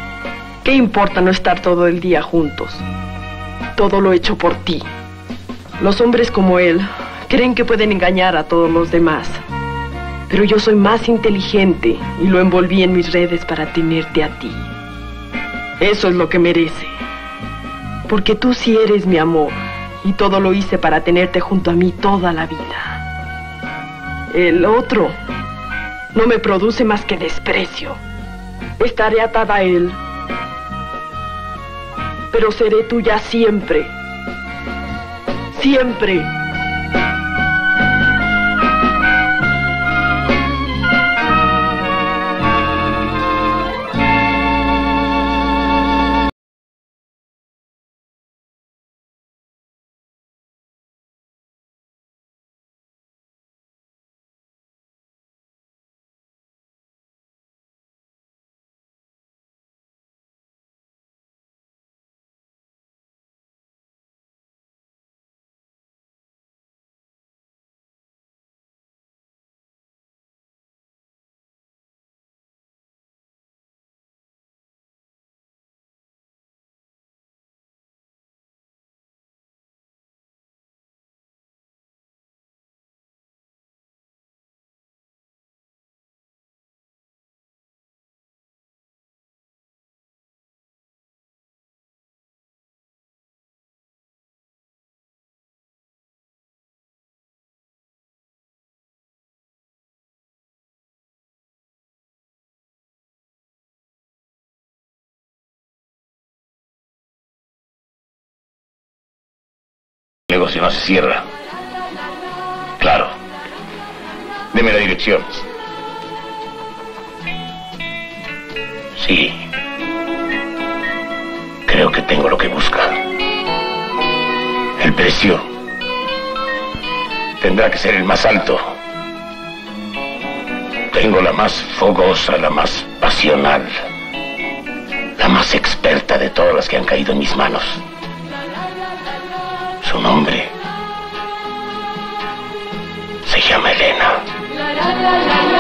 ¿Qué importa no estar todo el día juntos? Todo lo hecho por ti. Los hombres como él creen que pueden engañar a todos los demás. Pero yo soy más inteligente y lo envolví en mis redes para tenerte a ti. Eso es lo que merece. Porque tú sí eres mi amor y todo lo hice para tenerte junto a mí toda la vida. El otro no me produce más que desprecio. Estaré atada a él, pero seré tuya siempre. Siempre. El negocio no se cierra. Claro. Deme la dirección. Sí. Creo que tengo lo que busca. El precio tendrá que ser el más alto. Tengo la más fogosa, la más pasional, la más experta de todas las que han caído en mis manos. Su nombre se llama Elena.